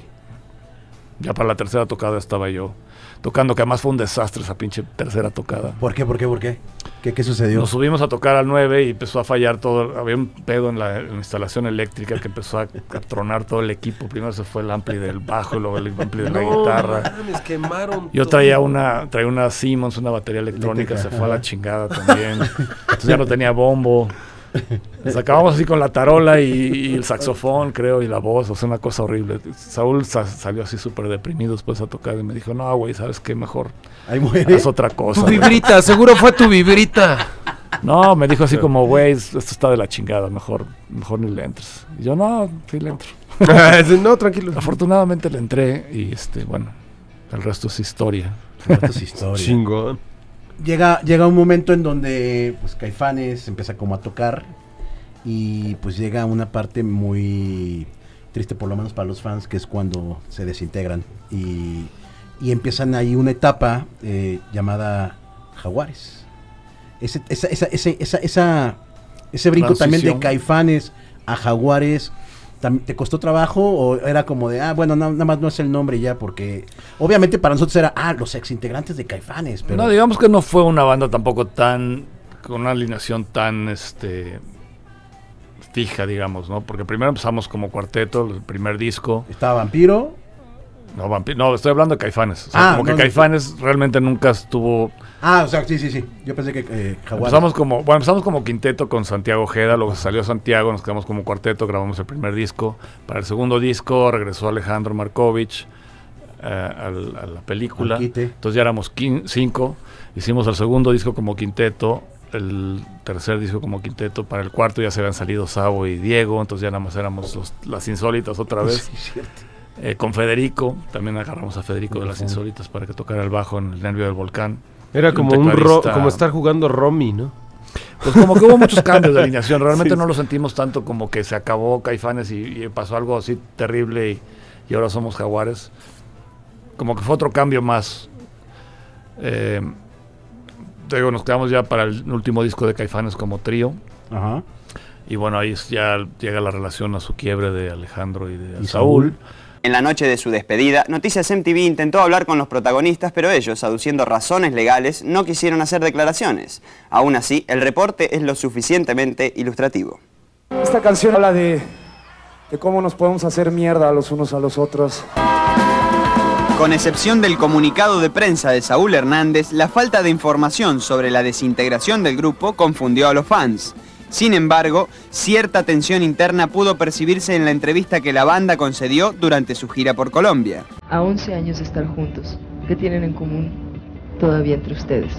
Ya para la tercera tocada estaba yo tocando, que además fue un desastre esa pinche tercera tocada. ¿Por qué? ¿Por qué? ¿Por qué? ¿Qué, qué sucedió? Nos subimos a tocar al nueve y empezó a fallar todo. Había un pedo en la, en la instalación eléctrica que empezó a, a tronar todo el equipo. Primero se fue el ampli del bajo y luego el ampli de la guitarra. mames, quemaron Yo todo. traía una, traía una Siemens, una batería electrónica, Eléctrica, se fue a la ajá. chingada también. Entonces ya no tenía bombo. Nos acabamos así con la tarola y, y el saxofón, creo, y la voz, o sea, una cosa horrible. Saúl sa- salió así súper deprimido después a tocar y me dijo, no, güey, ¿sabes qué? Mejor Ahí muere. haz otra cosa. Tu güey". vibrita, seguro fue tu vibrita. No, me dijo así como, güey, esto está de la chingada, mejor, mejor ni le entres. Y yo, no, sí le entro. No, tranquilo. Afortunadamente le entré y, este, bueno, el resto es historia. Esto es historia. Chingón. Llega, llega un momento en donde pues Caifanes empieza como a tocar y pues llega una parte muy triste, por lo menos para los fans, que es cuando se desintegran y, y empiezan ahí una etapa eh, llamada Jaguares. Ese, esa, esa, ese, esa, esa, ese brinco también de Transición. Caifanes a Jaguares, tam- ¿te costó trabajo o era como de, ah, bueno, na- nada más no es el nombre ya? Porque obviamente para nosotros era, ah, los ex integrantes de Caifanes, pero... No, digamos que no fue una banda tampoco tan, con una alineación tan, este, fija, digamos, ¿no? Porque primero empezamos como cuarteto, el primer disco. Estaba Vampiro. No, Vampi- no, estoy hablando de Caifanes. O sea, Ah, como no, que no, Caifanes realmente nunca estuvo... Ah, o sea, sí, sí, sí. Yo pensé que eh, Jaguares. Empezamos como, bueno, empezamos como quinteto con Santiago Ojeda, luego salió Santiago, nos quedamos como cuarteto, grabamos el primer disco. Para el segundo disco regresó Alejandro Markovich eh, al- a la película. Al quite. Entonces ya éramos quin- cinco. Hicimos el segundo disco como quinteto, el tercer disco como quinteto. Para el cuarto ya se habían salido Sabo y Diego, entonces ya nada más éramos los- las insólitas otra vez. Sí, cierto. Eh, con Federico, también agarramos a Federico de las Ujú. insólitas para que tocara el bajo en el Nervio del Volcán. Era Y un como un ro tecladista. como estar jugando Romy, ¿no? Pues como que hubo muchos cambios de alineación, realmente Sí, no sí. lo sentimos tanto como que se acabó Caifanes y, y pasó algo así terrible y, y ahora somos Jaguares. Como que fue otro cambio más. Eh, te digo, nos quedamos ya para el último disco de Caifanes como trío. Ajá. Y bueno, ahí es- ya llega la relación a su quiebre de Alejandro y de Y Saúl. Saúl. En la noche de su despedida, Noticias M T V intentó hablar con los protagonistas, pero ellos, aduciendo razones legales, no quisieron hacer declaraciones. Aún así, el reporte es lo suficientemente ilustrativo. Esta canción habla de, de cómo nos podemos hacer mierda los unos a los otros. Con excepción del comunicado de prensa de Saúl Hernández, la falta de información sobre la desintegración del grupo confundió a los fans. Sin embargo, cierta tensión interna pudo percibirse en la entrevista que la banda concedió durante su gira por Colombia. A once años de estar juntos, ¿qué tienen en común todavía entre ustedes?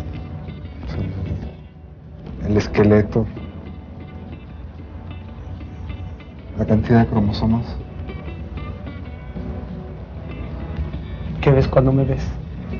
El esqueleto, la cantidad de cromosomas. ¿Qué ves cuando me ves?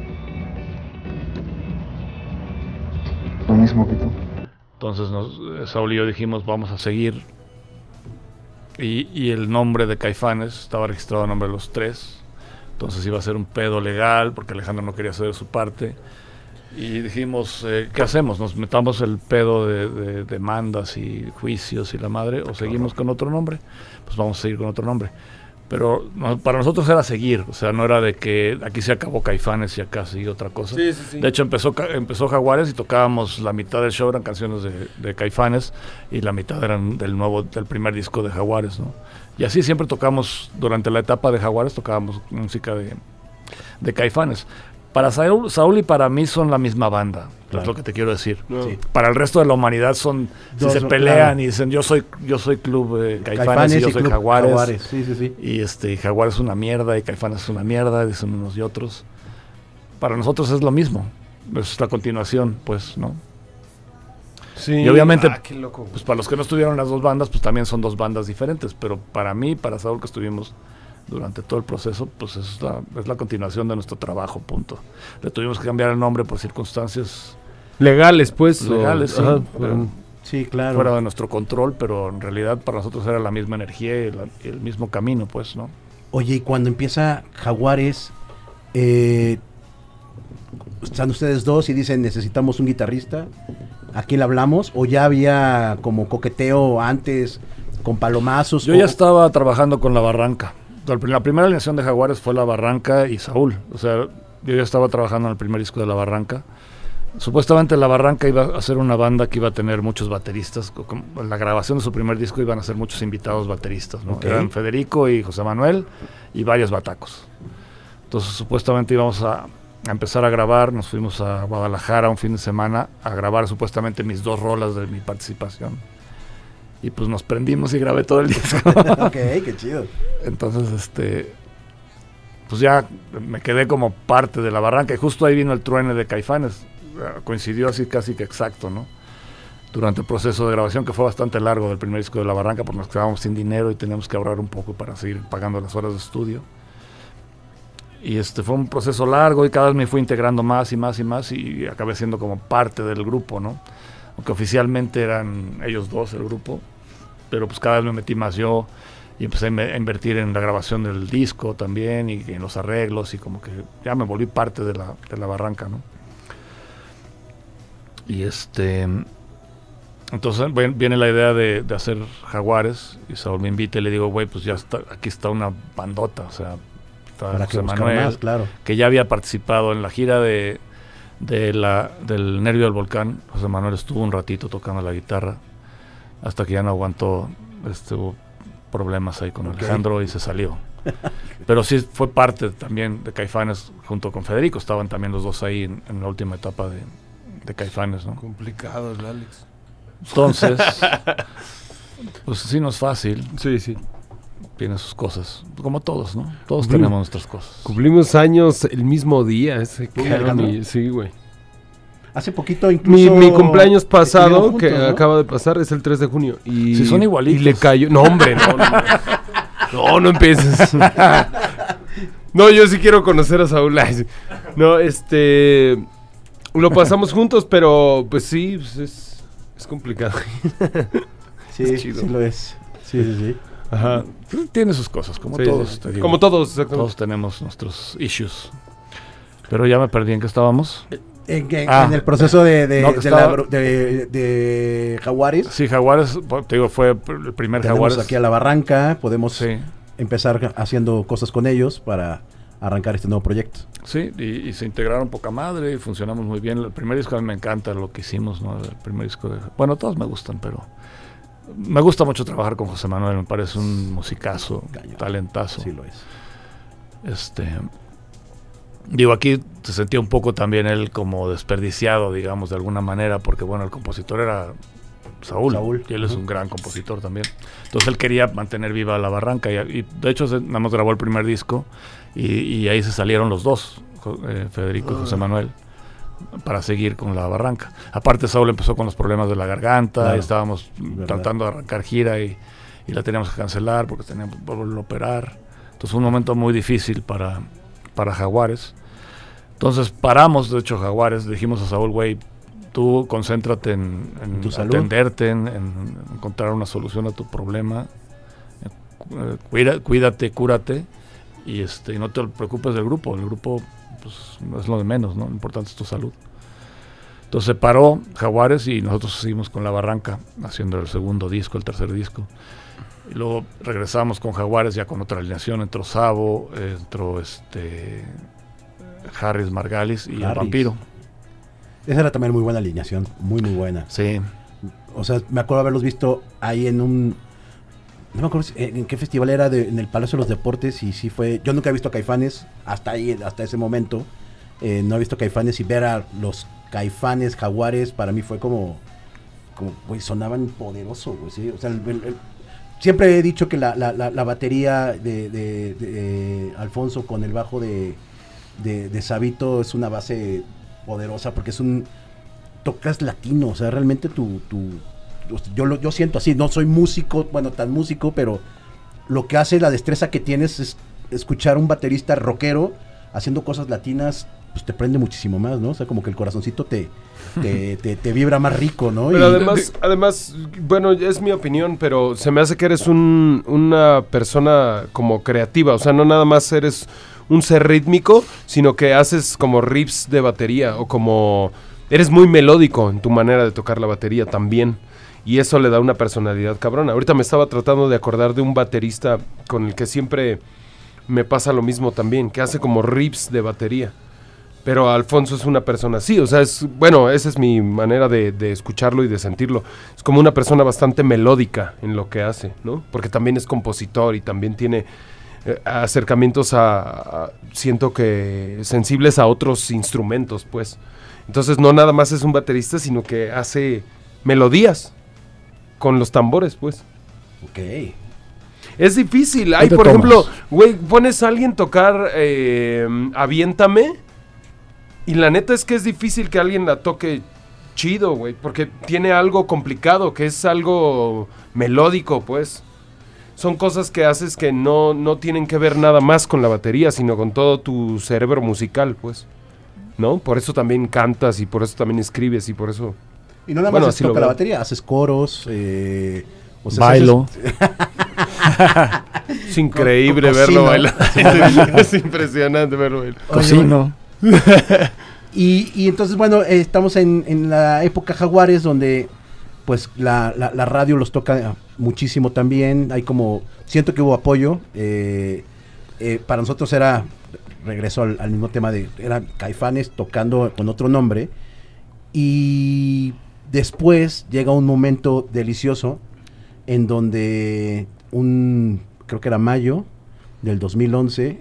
Lo mismo que tú. Entonces nos, eh, Saúl y yo dijimos, vamos a seguir. Y, y el nombre de Caifanes estaba registrado a nombre de los tres. Entonces iba a ser un pedo legal, porque Alejandro no quería ceder su parte. Y dijimos, eh, ¿qué hacemos? ¿Nos metamos el pedo de, de demandas y juicios y la madre? ¿O seguimos con otro nombre? Pues vamos a seguir con otro nombre. Pero no, para nosotros era seguir, o sea, no era de que aquí se acabó Caifanes y acá sigue otra cosa. Sí, sí, sí. De hecho, empezó, Ca- empezó Jaguares y tocábamos la mitad del show, eran canciones de, de Caifanes, y la mitad eran del nuevo, del primer disco de Jaguares, ¿no? Y así siempre tocamos, durante la etapa de Jaguares, tocábamos música de, de Caifanes. Para Saúl, Saúl y para mí son la misma banda, Claro. es lo que te quiero decir. No. Sí. Para el resto de la humanidad son, Dos, si se no, pelean claro. y dicen yo soy yo soy Club eh, Caifanes, Caifanes y yo soy Club Jaguares, Sí, sí, sí. y este Jaguares es una mierda y Caifanes es una mierda, dicen unos y otros. Para nosotros es lo mismo, es la continuación, pues, ¿no? Sí. Y obviamente, Ah, qué loco, güey. Pues para los que no estuvieron las dos bandas, pues también son dos bandas diferentes, pero para mí, para Saúl, que estuvimos durante todo el proceso, pues es la, es la continuación de nuestro trabajo, punto. Le tuvimos que cambiar el nombre por circunstancias Legales, pues. o- legales, sí, ajá, pero Sí, claro. fuera de nuestro control, pero en realidad para nosotros era la misma energía y la- y el mismo camino, pues, ¿no? Oye, y cuando empieza Jaguares, eh, están ustedes dos y dicen necesitamos un guitarrista, ¿a quién le hablamos? ¿O ya había como coqueteo antes con palomazos? Yo o- ya estaba trabajando con La Barranca. La prim- La primera alineación de Jaguares fue La Barranca y Saúl. O sea, yo ya estaba trabajando en el primer disco de La Barranca. Supuestamente La Barranca iba a ser una banda que iba a tener muchos bateristas. co- com- En la grabación de su primer disco iban a ser muchos invitados bateristas, ¿no? Ok. Eran Federico y José Manuel y varios batacos. Entonces supuestamente íbamos a, a empezar a grabar. Nos fuimos a Guadalajara un fin de semana a grabar supuestamente mis dos rolas de mi participación. Y pues nos prendimos y grabé todo el disco. Ok, qué chido. Entonces, este, pues ya me quedé como parte de La Barranca. Y justo ahí vino el truene de Caifanes. Eh, Coincidió así casi que exacto, ¿no? Durante el proceso de grabación, que fue bastante largo del primer disco de La Barranca, porque nos quedábamos sin dinero y teníamos que ahorrar un poco para seguir pagando las horas de estudio. Y este fue un proceso largo y cada vez me fui integrando más y más y más y acabé siendo como parte del grupo, ¿no? Aunque oficialmente eran ellos dos el grupo, pero pues cada vez me metí más yo y empecé a inve- a invertir en la grabación del disco también y en los arreglos y como que ya me volví parte de la, de la Barranca, ¿no? Y este... Entonces bueno, viene la idea de, de hacer Jaguares y Saúl me invita y le digo, güey, pues ya está, aquí está una bandota, o sea, está Para que José buscar Manuel, más, claro. que ya había participado en la gira de, de la, del Nervio del Volcán. José Manuel estuvo un ratito tocando la guitarra hasta que ya no aguantó, este, hubo problemas ahí con Ok. Alejandro y se salió. Pero sí fue parte también de Caifanes junto con Federico, estaban también los dos ahí en, en la última etapa de, de Caifanes, ¿no? Complicado el Alex. Entonces, pues sí no es fácil, Sí, sí. tiene sus cosas, como todos, ¿no? Todos Cumplimos. tenemos nuestras cosas. Cumplimos años el mismo día. Ese cabrón, Alejandro. y- sí, güey. Hace poquito Mi, incluso... mi cumpleaños pasado, estuvieron que juntos, ¿no? acaba de pasar, es el tres de junio. Y, Sí, son igualitos. Y le cayó... No, hombre, no. No, no, no empieces. No, yo sí quiero conocer a Saúl. Ay, sí. No, este... Lo pasamos juntos, pero pues sí, pues, es, es complicado. Sí, Es chido. sí lo es. Sí, sí, sí. Ajá. Tiene sus cosas, como Sí, todos. sí. te digo. Como todos, exactamente. Todos tenemos nuestros issues. Pero ya me perdí en qué estábamos. En, en- Ah. en el proceso de, de, No, que de, la estaba- gru- de- de Jaguares, Sí, Jaguares, bueno, te digo, fue el primer tenemos Jaguares. aquí a La Barranca, podemos Sí, empezar haciendo cosas con ellos para arrancar este nuevo proyecto. sí, y, y se integraron poca madre y funcionamos muy bien. El primer disco a mí me encanta lo que hicimos, ¿no? El primer disco de... Bueno, todos me gustan, pero... Me gusta mucho trabajar con José Manuel, me parece un musicazo, Cañón. talentazo. Sí lo es. Este, digo, aquí se sentía un poco también él como desperdiciado, digamos, de alguna manera, porque bueno, el compositor era Saúl, Saúl, y él es ujú. un gran compositor también. Entonces él quería mantener viva La Barranca, y, y de hecho se- nada más grabó el primer disco, y, y ahí se salieron los dos, Jo- eh, Federico y José Manuel, para seguir con La Barranca. Aparte Saúl empezó con los problemas de la garganta, Claro, y estábamos verdad. tratando de arrancar gira, y, y la teníamos que cancelar porque teníamos que volverlo a operar. Entonces fue un momento muy difícil para, para Jaguares. Entonces paramos, de hecho, Jaguares, le dijimos a Saúl, güey, tú concéntrate en, en Tu salud. atenderte, en, en encontrar una solución a tu problema, eh, cuida- cuídate, cúrate, y este y no te preocupes del grupo, el grupo pues, no es lo de menos, ¿no? Lo importante es tu salud. Entonces se paró Jaguares y nosotros seguimos con La Barranca, haciendo el segundo disco, el tercer disco. Y luego regresamos con Jaguares ya con otra alineación, entró Sabo, eh, entró este Harris Margalis y el Harris. Vampiro. Esa era también muy buena alineación, muy muy buena. Sí, O sea, me acuerdo haberlos visto ahí en un... No me acuerdo si- en, en qué festival era, de- en el Palacio de los Deportes, y sí fue... Yo nunca he visto a Caifanes hasta ahí, hasta ese momento, eh, no he visto Caifanes y ver a los Caifanes, Jaguares, para mí fue como, como güey, sonaban poderoso, güey, ¿sí? O sea, el, el, el, siempre he dicho que la, la, la, la batería de, de, de, de Alfonso con el bajo de, de, de Sabito es una base poderosa porque es un, tocas latino, o sea, realmente tu, tu yo, lo, yo siento así, no soy músico, bueno, tan músico, pero lo que hace la destreza que tienes es escuchar un baterista rockero haciendo cosas latinas, pues te prende muchísimo más, ¿no? O sea, como que el corazoncito te, te, te, te vibra más rico, ¿no? Pero y, además, además, bueno, es mi opinión, pero se me hace que eres un, una persona como creativa, o sea, no nada más eres un ser rítmico, sino que haces como riffs de batería o como... Eres muy melódico en tu manera de tocar la batería también. Y eso le da una personalidad cabrona. Ahorita me estaba tratando de acordar de un baterista con el que siempre me pasa lo mismo también, que hace como riffs de batería. Pero Alfonso es una persona así, o sea, es bueno, esa es mi manera de, de escucharlo y de sentirlo. Es como una persona bastante melódica en lo que hace, ¿no? Porque también es compositor y también tiene eh, acercamientos a, a, siento que, sensibles a otros instrumentos, pues. Entonces no nada más es un baterista, sino que hace melodías con los tambores, pues. Ok. Es difícil. Hay, por ejemplo, güey, pones a alguien tocar eh, Aviéntame y la neta es que es difícil que alguien la toque chido, güey, porque tiene algo complicado, que es algo melódico, pues. Son cosas que haces que no, no tienen que ver nada más con la batería, sino con todo tu cerebro musical, pues. ¿No? Por eso también cantas y por eso también escribes y por eso... Y no nada bueno, más es toca la batería, haces coros, eh, o sea, bailo. Haces... es increíble co verlo bailar. Es impresionante verlo bailar. Cocino. y, y entonces, bueno, eh, estamos en, en la época Jaguares, donde pues la, la, la radio los toca muchísimo también. Hay como, siento que hubo apoyo. Eh, eh, para nosotros era... regreso al, al mismo tema de, eran Caifanes tocando con otro nombre, y después llega un momento delicioso en donde un, creo que era mayo del dos mil once,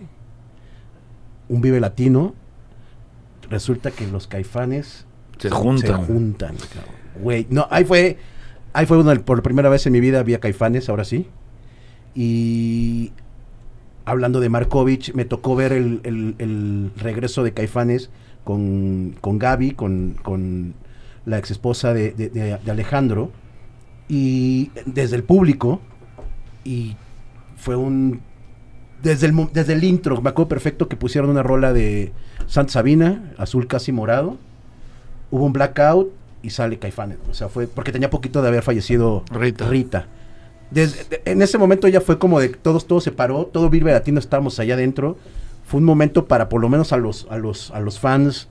un Vive Latino, resulta que los Caifanes se juntan, se juntan, güey, no, ahí fue, ahí fue una, por primera vez en mi vida vi a Caifanes, ahora sí, y hablando de Markovich, me tocó ver el, el, el regreso de Caifanes con, con Gaby, con, con la ex esposa de, de, de, de Alejandro, y desde el público, y fue un... Desde el, desde el intro, me acuerdo perfecto que pusieron una rola de Santa Sabina, Azul Casi Morado, hubo un blackout y sale Caifanes, o sea, fue porque tenía poquito de haber fallecido Rita. Rita. Desde, en ese momento ya fue como de todos, todo se paró, todo Vive Latino, estábamos allá adentro. Fue un momento para por lo menos a los, a los, a los fans,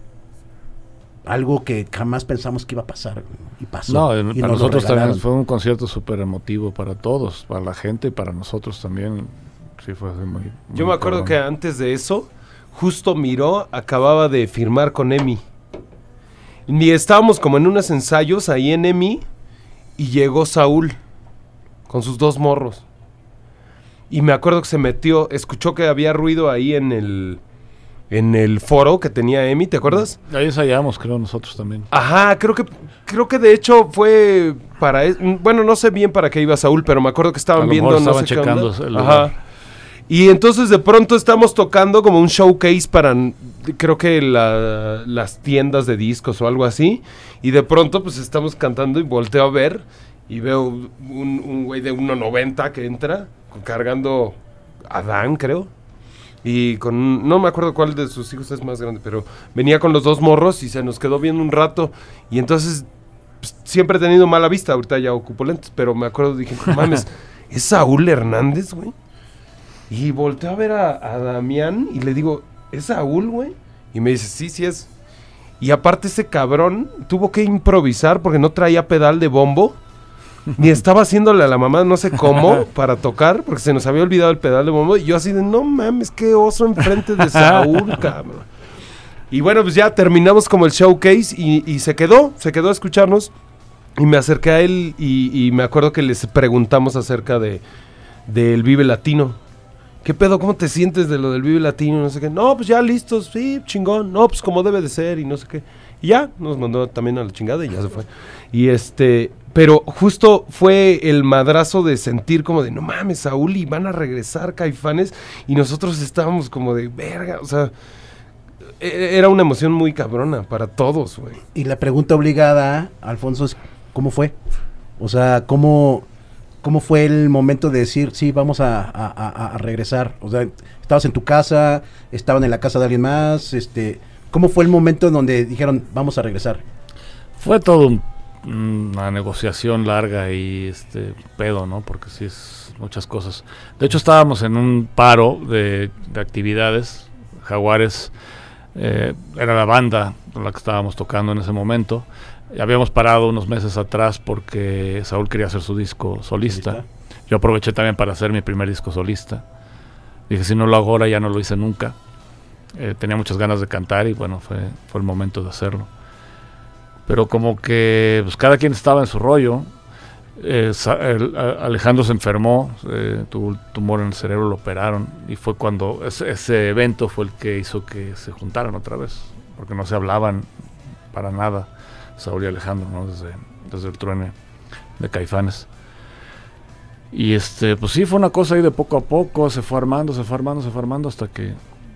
algo que jamás pensamos que iba a pasar, y pasó. No, y para nosotros también fue un concierto súper emotivo para todos, para la gente y para nosotros también. Sí, fue muy, muy Yo me acuerdo cabrón. Que antes de eso, justo Miró acababa de firmar con EMI. Y estábamos como en unos ensayos ahí en EMI y llegó Saúl con sus dos morros. Y me acuerdo que se metió, escuchó que había ruido ahí en el en el foro que tenía EMI, ¿te acuerdas? Ahí ensayamos, creo, nosotros también. Ajá, creo que creo que de hecho fue para... Bueno, no sé bien para qué iba Saúl, pero me acuerdo que estaban viendo... Estaban no sé checando qué el Ajá. Y entonces de pronto estamos tocando como un showcase para, creo que la, las tiendas de discos o algo así. Y de pronto pues estamos cantando y volteo a ver... Y veo un, un güey de uno noventa que entra, cargando a Dan, creo. Y con, no me acuerdo cuál de sus hijos es más grande, pero venía con los dos morros y se nos quedó viendo un rato. Y entonces, pues, siempre he tenido mala vista, ahorita ya ocupo lentes, pero me acuerdo, dije, no mames, ¿es Saúl Hernández, güey? Y volteé a ver a, a Damián y le digo, ¿es Saúl, güey? Y me dice, sí, sí es. Y aparte ese cabrón tuvo que improvisar porque no traía pedal de bombo. Ni estaba haciéndole a la mamá no sé cómo para tocar, porque se nos había olvidado el pedal de bombo. Y yo así de, no mames, qué oso enfrente de Saúl, cabrón. Y bueno, pues ya terminamos como el showcase y, y se quedó, se quedó a escucharnos. Y me acerqué a él y, y me acuerdo que les preguntamos acerca de del Vive Latino. ¿qué pedo? ¿Cómo te sientes de lo del Vive Latino? No sé qué. No, pues ya listos, sí, chingón. No, pues como debe de ser y no sé qué. Y ya, nos mandó también a la chingada y ya se fue. Y este, pero justo fue el madrazo de sentir como de, no mames, Saúl, y van a regresar Caifanes. Y nosotros estábamos como de, verga, o sea, e- era una emoción muy cabrona para todos, güey. Y la pregunta obligada, Alfonso, es ¿cómo fue? O sea, ¿cómo, cómo fue el momento de decir, sí, vamos a, a, a, a regresar? O sea, ¿estabas en tu casa? ¿Estaban en la casa de alguien más? Este, ¿cómo fue el momento en donde dijeron, vamos a regresar? Fue todo un- una negociación larga y este pedo, ¿no? Porque sí es muchas cosas. De hecho, estábamos en un paro de, de actividades. Jaguares eh, era la banda con la que estábamos tocando en ese momento. Y habíamos parado unos meses atrás porque Saúl quería hacer su disco solista. ¿Solista? Yo aproveché también para hacer mi primer disco solista. Dije, si no lo hago ahora, ya no lo hice nunca. Eh, tenía muchas ganas de cantar y bueno, fue, fue el momento de hacerlo. Pero como que pues, cada quien estaba en su rollo. Eh, Sa- el- a- Alejandro se enfermó, eh, tuvo un tumor en el cerebro, lo operaron. Y fue cuando ese, ese evento fue el que hizo que se juntaran otra vez. Porque no se hablaban para nada, Saúl y Alejandro, ¿no? Desde, desde el truene de Caifanes. Y este, pues sí, fue una cosa ahí de poco a poco, se fue armando, se fue armando, se fue armando hasta que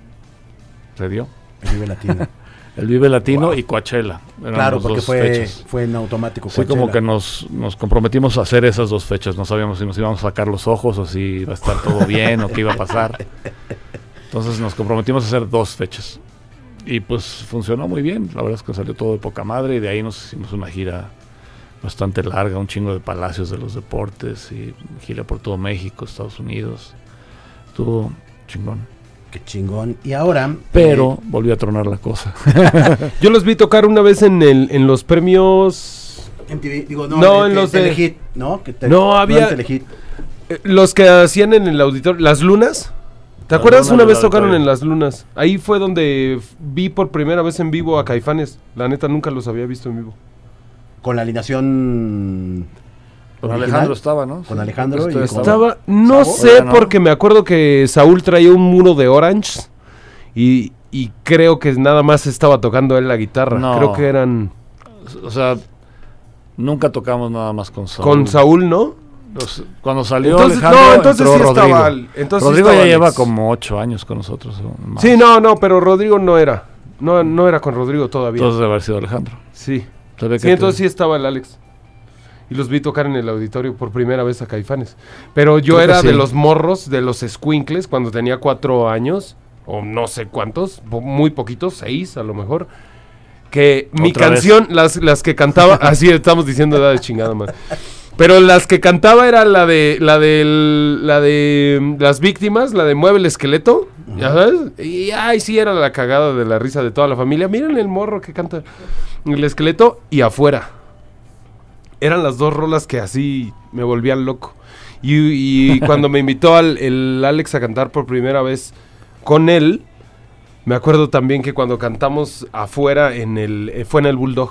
se dio. El Vive Latino. El Vive Latino Wow. y Coachella. Eran Claro, las porque dos fue, fechas. fue en automático. Sí, como Coachella. que nos, nos comprometimos a hacer esas dos fechas. No sabíamos si nos íbamos a sacar los ojos o si iba a estar todo bien o qué iba a pasar. Entonces nos comprometimos a hacer dos fechas. Y pues funcionó muy bien. La verdad es que salió todo de poca madre y de ahí nos hicimos una gira bastante larga, un chingo de palacios de los deportes y gira por todo México, Estados Unidos. Estuvo chingón. Qué chingón. Y ahora... Pero eh, volvió a tronar la cosa. Yo los vi tocar una vez en el en los premios... M T V, digo, no, No, en, en los de- Telehit, ¿no? Que te- No, había- en Telehit. eh, los que hacían en el auditorio, las lunas. ¿Te Las acuerdas? lunas Una del vez tocaron auditorio. en las lunas. Ahí fue donde f- vi por primera vez en vivo a Caifanes. La neta nunca los había visto en vivo. Con la alineación... Con original. Alejandro estaba, ¿no? Con Alejandro y Ustedes con- estaban. Estaba, no ¿Sabo? sé, Oiga, no. porque me acuerdo que Saúl traía un muro de Orange y, y creo que nada más estaba tocando él la guitarra. No. Creo que eran O sea, nunca tocamos nada más con Saúl. con Saúl, ¿no? Los- cuando salió Entonces, Alejandro, no, entonces entró sí estaba Rodrigo. al- entonces sí Rodrigo ya estaba lleva Alex. como ocho años con nosotros. o más. Sí, no, no, pero Rodrigo no era. No, no era con Rodrigo todavía. Entonces debe haber sido Alejandro. sí. Se ve Sí, que entonces te- sí estaba el Alex. Y los vi tocar en el auditorio por primera vez a Caifanes. Pero yo Creo que era de sí. los morros, de los escuincles, cuando tenía cuatro años, o no sé cuántos, po- muy poquitos, seis a lo mejor. Que mi Otra vez. canción, las, las que cantaba, así estamos diciendo edad de chingada, man. Pero las que cantaba era la de, la de, la de mm, las víctimas, la de Mueve el Esqueleto, ¿ya sabes? Y ay, sí, era la cagada de la risa de toda la familia. Miren el morro que canta el esqueleto y Afuera. Eran las dos rolas que así me volvían loco. Y, y cuando me invitó al, el Alex a cantar por primera vez con él, me acuerdo también que cuando cantamos Afuera, en el, eh, fue en el Bulldog.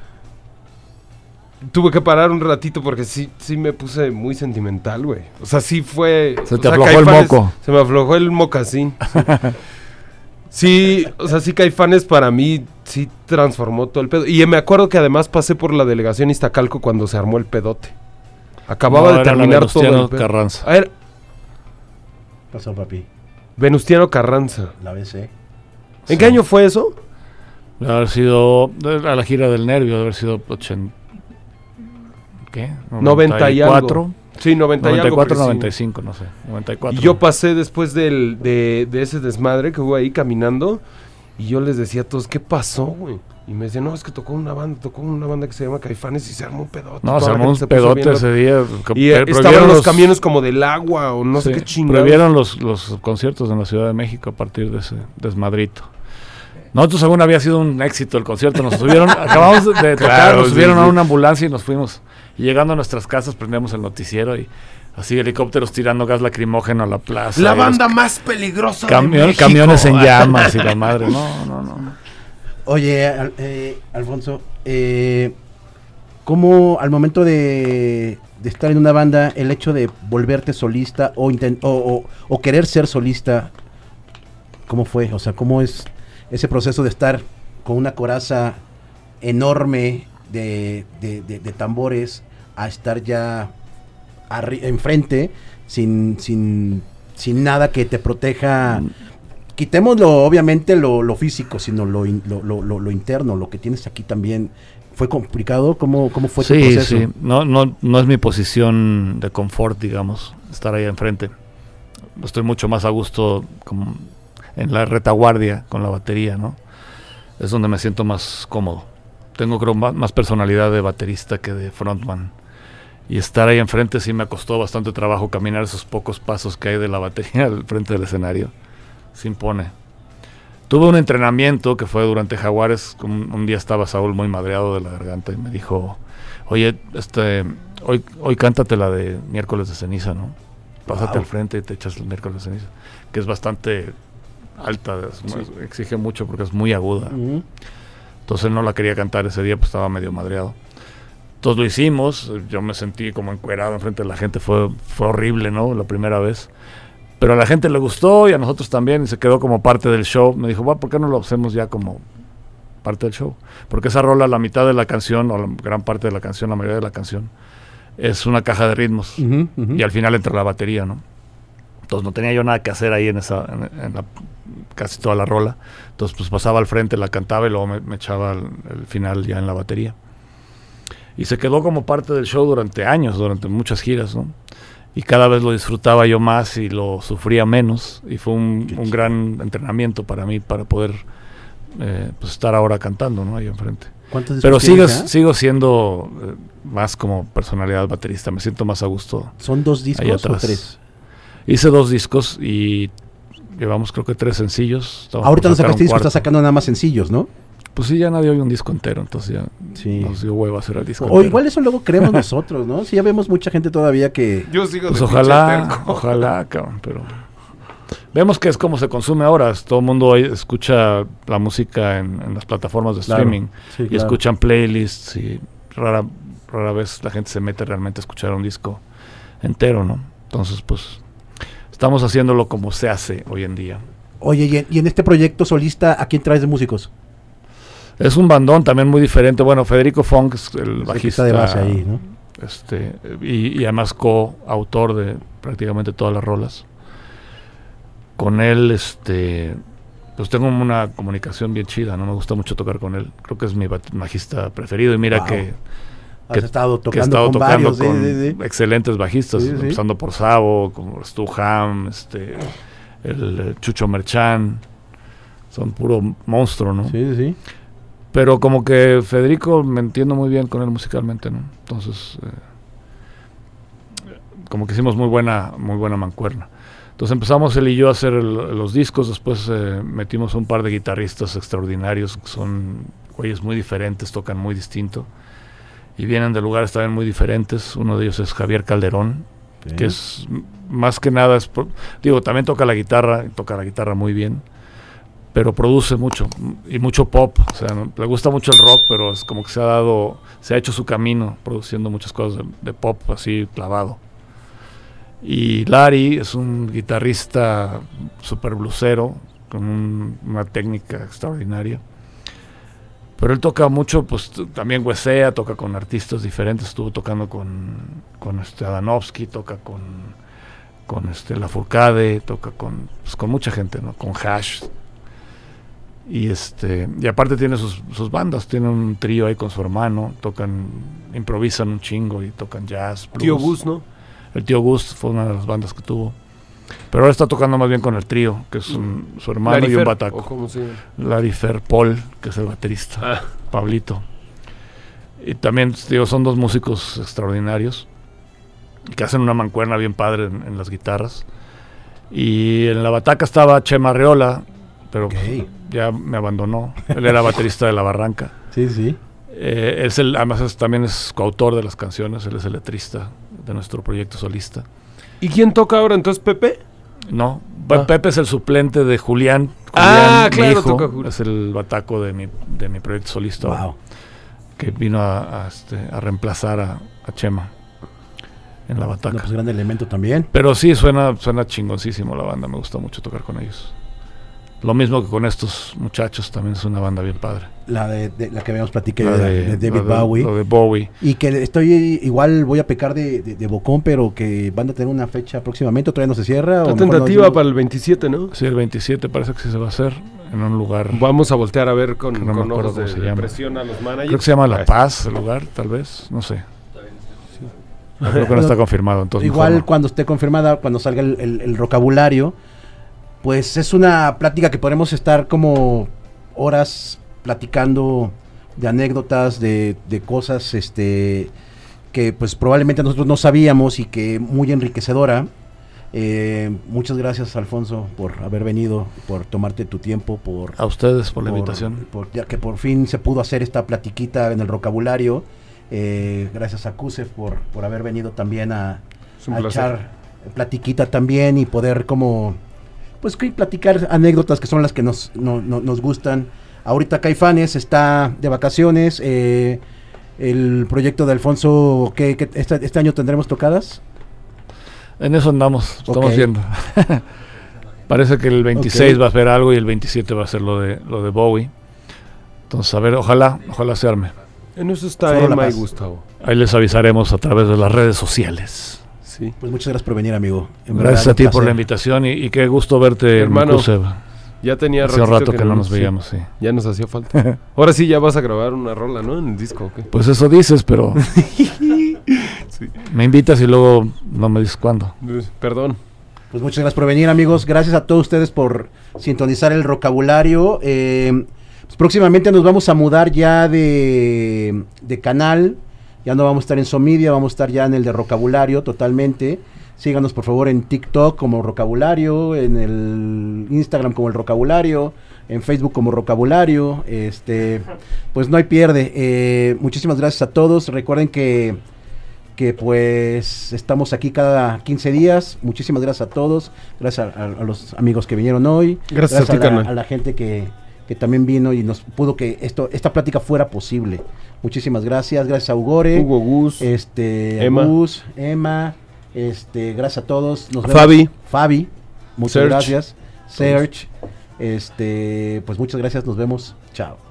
Tuve que parar un ratito porque sí, sí me puse muy sentimental, güey. O sea, sí fue... Se o te sea, aflojó el Caifanes- moco. Se me aflojó el mocasín. Sí, o sea, sí Caifanes para mí sí transformó todo el pedo. Y me acuerdo que además pasé por la delegación Iztacalco cuando se armó el pedote. Acababa No, de era la terminar todo Venustiano el pedo. Carranza. A ver, Pasó, papi. Venustiano Carranza. La B C. ¿En Sí. qué año fue eso? Debe haber sido de- a la gira del Nervio, debe haber sido ochenta. ¿Qué? noventa y algo. Sí, noventa y noventa y algo. cuatro, porque sí. noventa y cinco, no sé. noventa y cuatro. Y yo pasé después del, de, de ese desmadre que hubo ahí caminando y yo les decía a todos, ¿qué pasó, güey? Y me decían, no, es que tocó una banda, tocó una banda que se llama Caifanes y se armó un pedote. No, Toda se la armó gente un se puso pedote bien ese día. que Y eh, pro- estaban prohibieron los, camiones como del agua o no sé sí, qué chingados. prohibieron los, los conciertos en la Ciudad de México a partir de ese desmadrito. Nosotros según había sido un éxito el concierto, nos subieron, acabamos de de tocar, Claro, nos sí, subieron sí. a una ambulancia y nos fuimos. Y llegando a nuestras casas prendíamos el noticiero y así helicópteros tirando gas lacrimógeno a la plaza. La y los banda más peligrosa de camión- México. camiones en llamas y la madre. No, no, no. Oye, Al- eh, Alfonso, eh, ¿cómo al momento de, de estar en una banda, el hecho de volverte solista o, intent- o, o, o querer ser solista, ¿cómo fue? O sea, ¿cómo es ese proceso de estar con una coraza enorme de, de, de, de tambores a estar ya arri- enfrente sin, sin, sin nada que te proteja? Quitémoslo, obviamente, lo, lo físico, sino lo, in- lo, lo, lo, lo interno, lo que tienes aquí también. ¿Fue complicado? ¿Cómo, cómo fue tu Sí, proceso? sí, no, no, no es mi posición de confort, digamos, estar ahí enfrente. Estoy mucho más a gusto como en la retaguardia con la batería, ¿no? Es donde me siento más cómodo. Tengo creo más, más personalidad de baterista que de frontman. Y estar ahí enfrente sí me costó bastante trabajo caminar esos pocos pasos que hay de la batería al frente del escenario. Se impone. Tuve un entrenamiento que fue durante Jaguares. Un, un día estaba Saúl muy madreado de la garganta y me dijo, oye, este, hoy, hoy cántate la de Miércoles de Ceniza, ¿no? Pásate Wow. al frente y te echas el Miércoles de Ceniza, que es bastante alta, es muy- Sí. exige mucho porque es muy aguda. Ujú. Entonces él no la quería cantar ese día, pues estaba medio madreado. Entonces lo hicimos, yo me sentí como encuerado enfrente de la gente, fue, fue horrible, ¿no? La primera vez. Pero a la gente le gustó y a nosotros también, y se quedó como parte del show. Me dijo, "Bueno, ¿por qué no lo hacemos ya como parte del show?" Porque esa rola, la mitad de la canción, o la gran parte de la canción, la mayoría de la canción, es una caja de ritmos. Ujú, ujú. Y al final entra la batería, ¿no? Entonces no tenía yo nada que hacer ahí en esa, en, en la, casi toda la rola. Entonces pues pasaba al frente, la cantaba y luego me, me echaba el, el final ya en la batería. Y se quedó como parte del show durante años, durante muchas giras, ¿no? Y cada vez lo disfrutaba yo más y lo sufría menos. Y fue un, Qué un chido. gran entrenamiento para mí, para poder eh, pues estar ahora cantando, ¿no? Ahí enfrente. ¿Cuántos discos Pero sigo, tienes ya? sigo siendo eh, más como personalidad baterista, me siento más a gusto. ¿Son dos discos ahí o atrás. tres? Hice dos discos y llevamos creo que tres sencillos. Estamos Ahorita por no sacar sacaste un disco, cuarto. estás sacando nada más sencillos, ¿no? Pues sí, ya nadie oye un disco entero, entonces ya Sí. nos dio hueva hacer el disco O entero. igual eso luego creemos nosotros, ¿no? Sí, ya vemos mucha gente todavía que... Yo sigo Pues de ojalá, pinche terco. ojalá, cabrón, pero... Vemos que es como se consume ahora. Todo el mundo hoy escucha la música en, en las plataformas de Claro, streaming sí, y claro. escuchan playlists y rara, rara vez la gente se mete realmente a escuchar un disco entero, ¿no? Entonces, pues, estamos haciéndolo como se hace hoy en día. Oye, y en, y en este proyecto solista, ¿a quién traes de músicos? Es un bandón también muy diferente. Bueno, Federico Funk es el Es el que bajista está de base ahí, ¿no? este, y, y además coautor de prácticamente todas las rolas. Con él, este, pues tengo una comunicación bien chida, no me gusta mucho tocar con él. Creo que es mi bat- bajista preferido y mira Wow. que, Has que- estado que he tocando estado con tocando varios. con de- de- de- excelentes bajistas, Sí, sí. empezando por Sabo, como Stu Ham, este, el, eh, Chucho Merchán, son puro monstruo, ¿no? Sí, sí, sí. Pero como que Federico me entiendo muy bien con él musicalmente, ¿no? Entonces, eh, como que hicimos muy buena, muy buena mancuerna. Entonces empezamos él y yo a hacer el- los discos, después eh, metimos un par de guitarristas extraordinarios, que son güeyes muy diferentes, tocan muy distinto, y vienen de lugares también muy diferentes. Uno de ellos es Javier Calderón, Sí. que es m- más que nada, es pro- digo, también toca la guitarra, y toca la guitarra muy bien, pero produce mucho, m- y mucho pop, o sea, no- le gusta mucho el rock, pero es como que se ha dado, se ha hecho su camino produciendo muchas cosas de, de pop así clavado. Y Larry es un guitarrista super blusero, con un- una técnica extraordinaria. Pero él toca mucho, pues t- también huesea, toca con artistas diferentes, estuvo tocando con, con este Adanovsky, toca con, con este Lafourcade, toca con, pues, con mucha gente, ¿no? Con Hash. Y este, y aparte tiene sus, sus bandas, tiene un trío ahí con su hermano, tocan, improvisan un chingo y tocan jazz, blues. Tío Gus, ¿no? El tío Gus fue una de las bandas que tuvo. Pero ahora está tocando más bien con el trío, que es un- su hermano y un Larifer, bataco. ¿o cómo se llama? Larry Fer Paul, que es el baterista. Ah. Pablito. Y también, digo, son dos músicos extraordinarios que hacen una mancuerna bien padre en, en las guitarras. Y en la bataca estaba Chema Arreola, pero Ok. pues, ya me abandonó. Él era baterista de La Barranca. Sí, sí. Eh, es el, además es- también es coautor de las canciones, él es el letrista de nuestro proyecto solista. ¿Y quién toca ahora entonces, Pepe? No, Pe- Ah. Pepe es el suplente de Julián. Ah, Julián, mi claro, hijo, toca Jul- es el bataco de mi, de mi proyecto solista, Wow. que vino a, a, este, a reemplazar a, a Chema. en la No, bataca. pues gran elemento también. Pero sí, suena, suena chingoncísimo la banda, me gusta mucho tocar con ellos. Lo mismo que con estos muchachos, también es una banda bien padre. La de, de- la que habíamos platicado La de, de David la de- Bowie. lo de Bowie. Y que estoy, igual voy a pecar de, de, de bocón, pero que van a tener una fecha próximamente, ¿o todavía no se cierra? La o mejor no tentativa decimos? para el veintisiete, ¿no? Sí, el veintisiete parece que sí se va a hacer en un lugar. Vamos a voltear a ver con, Que no me con acuerdo ojos de, cómo se de llama. presión a los managers. Creo que se llama La Ah, Paz, el lugar, tal vez, no sé. Creo que no está confirmado, entonces Igual mejor no. cuando esté confirmada, cuando salga el, el, el vocabulario, pues es una plática que podremos estar como horas platicando de anécdotas, de, de cosas este que pues probablemente nosotros no sabíamos y que muy enriquecedora. Eh, muchas gracias, Alfonso, por haber venido, por tomarte tu tiempo, por A ustedes por la por- invitación. por- ya que por fin se pudo hacer esta platiquita en el vocabulario. Eh, gracias a Kusef por, por haber venido también a, Es un a placer. echar platiquita también y poder como pues que platicar anécdotas que son las que nos, no- no- nos gustan. Ahorita Caifanes está de vacaciones. eh, el proyecto de Alfonso, ¿qué, qué- este, este año tendremos tocadas? En eso andamos, estamos Ok. viendo. Parece que el veintiséis Ok. va a hacer algo y el veintisiete va a ser lo de lo de Bowie. Entonces, a ver, ojalá, ojalá se arme. En eso está Foro La Emma y Paz. Gustavo. Ahí les avisaremos a través de las redes sociales. Sí. Pues muchas gracias por venir, amigo. En Gracias verdad, a ti un por la placer. invitación y, y qué gusto verte, Hermano, Kusev. Ya tenía Hace un ratito rato que no nos sí. veíamos, sí. Ya nos hacía falta. Ahora sí ya vas a grabar una rola, ¿no? En el disco, ¿o qué? Pues eso dices, pero me invitas y luego no me dices cuándo. Pues, Perdón. Pues muchas gracias por venir, amigos. Gracias a todos ustedes por sintonizar el vocabulario. Eh, pues próximamente nos vamos a mudar ya de, de canal. Ya no vamos a estar en Somedia, vamos a estar ya en el de vocabulario totalmente. Síganos por favor en TikTok como vocabulario, en el Instagram como el vocabulario, en Facebook como vocabulario. Este, pues no hay pierde. Eh, muchísimas gracias a todos. Recuerden que que pues estamos aquí cada quince días. Muchísimas gracias a todos. Gracias a, a- a los amigos que vinieron hoy. Gracias a ti, la, carnal. a la gente que, que también vino y nos pudo que esto esta plática fuera posible. Muchísimas gracias. Gracias a Ugore, Hugo Gus. este, a Emma. Gus, Emma, este, gracias a todos. Nos vemos. Fabi. Fabi, muchas Serge. gracias. Serge, este, pues muchas gracias. Nos vemos. Chao.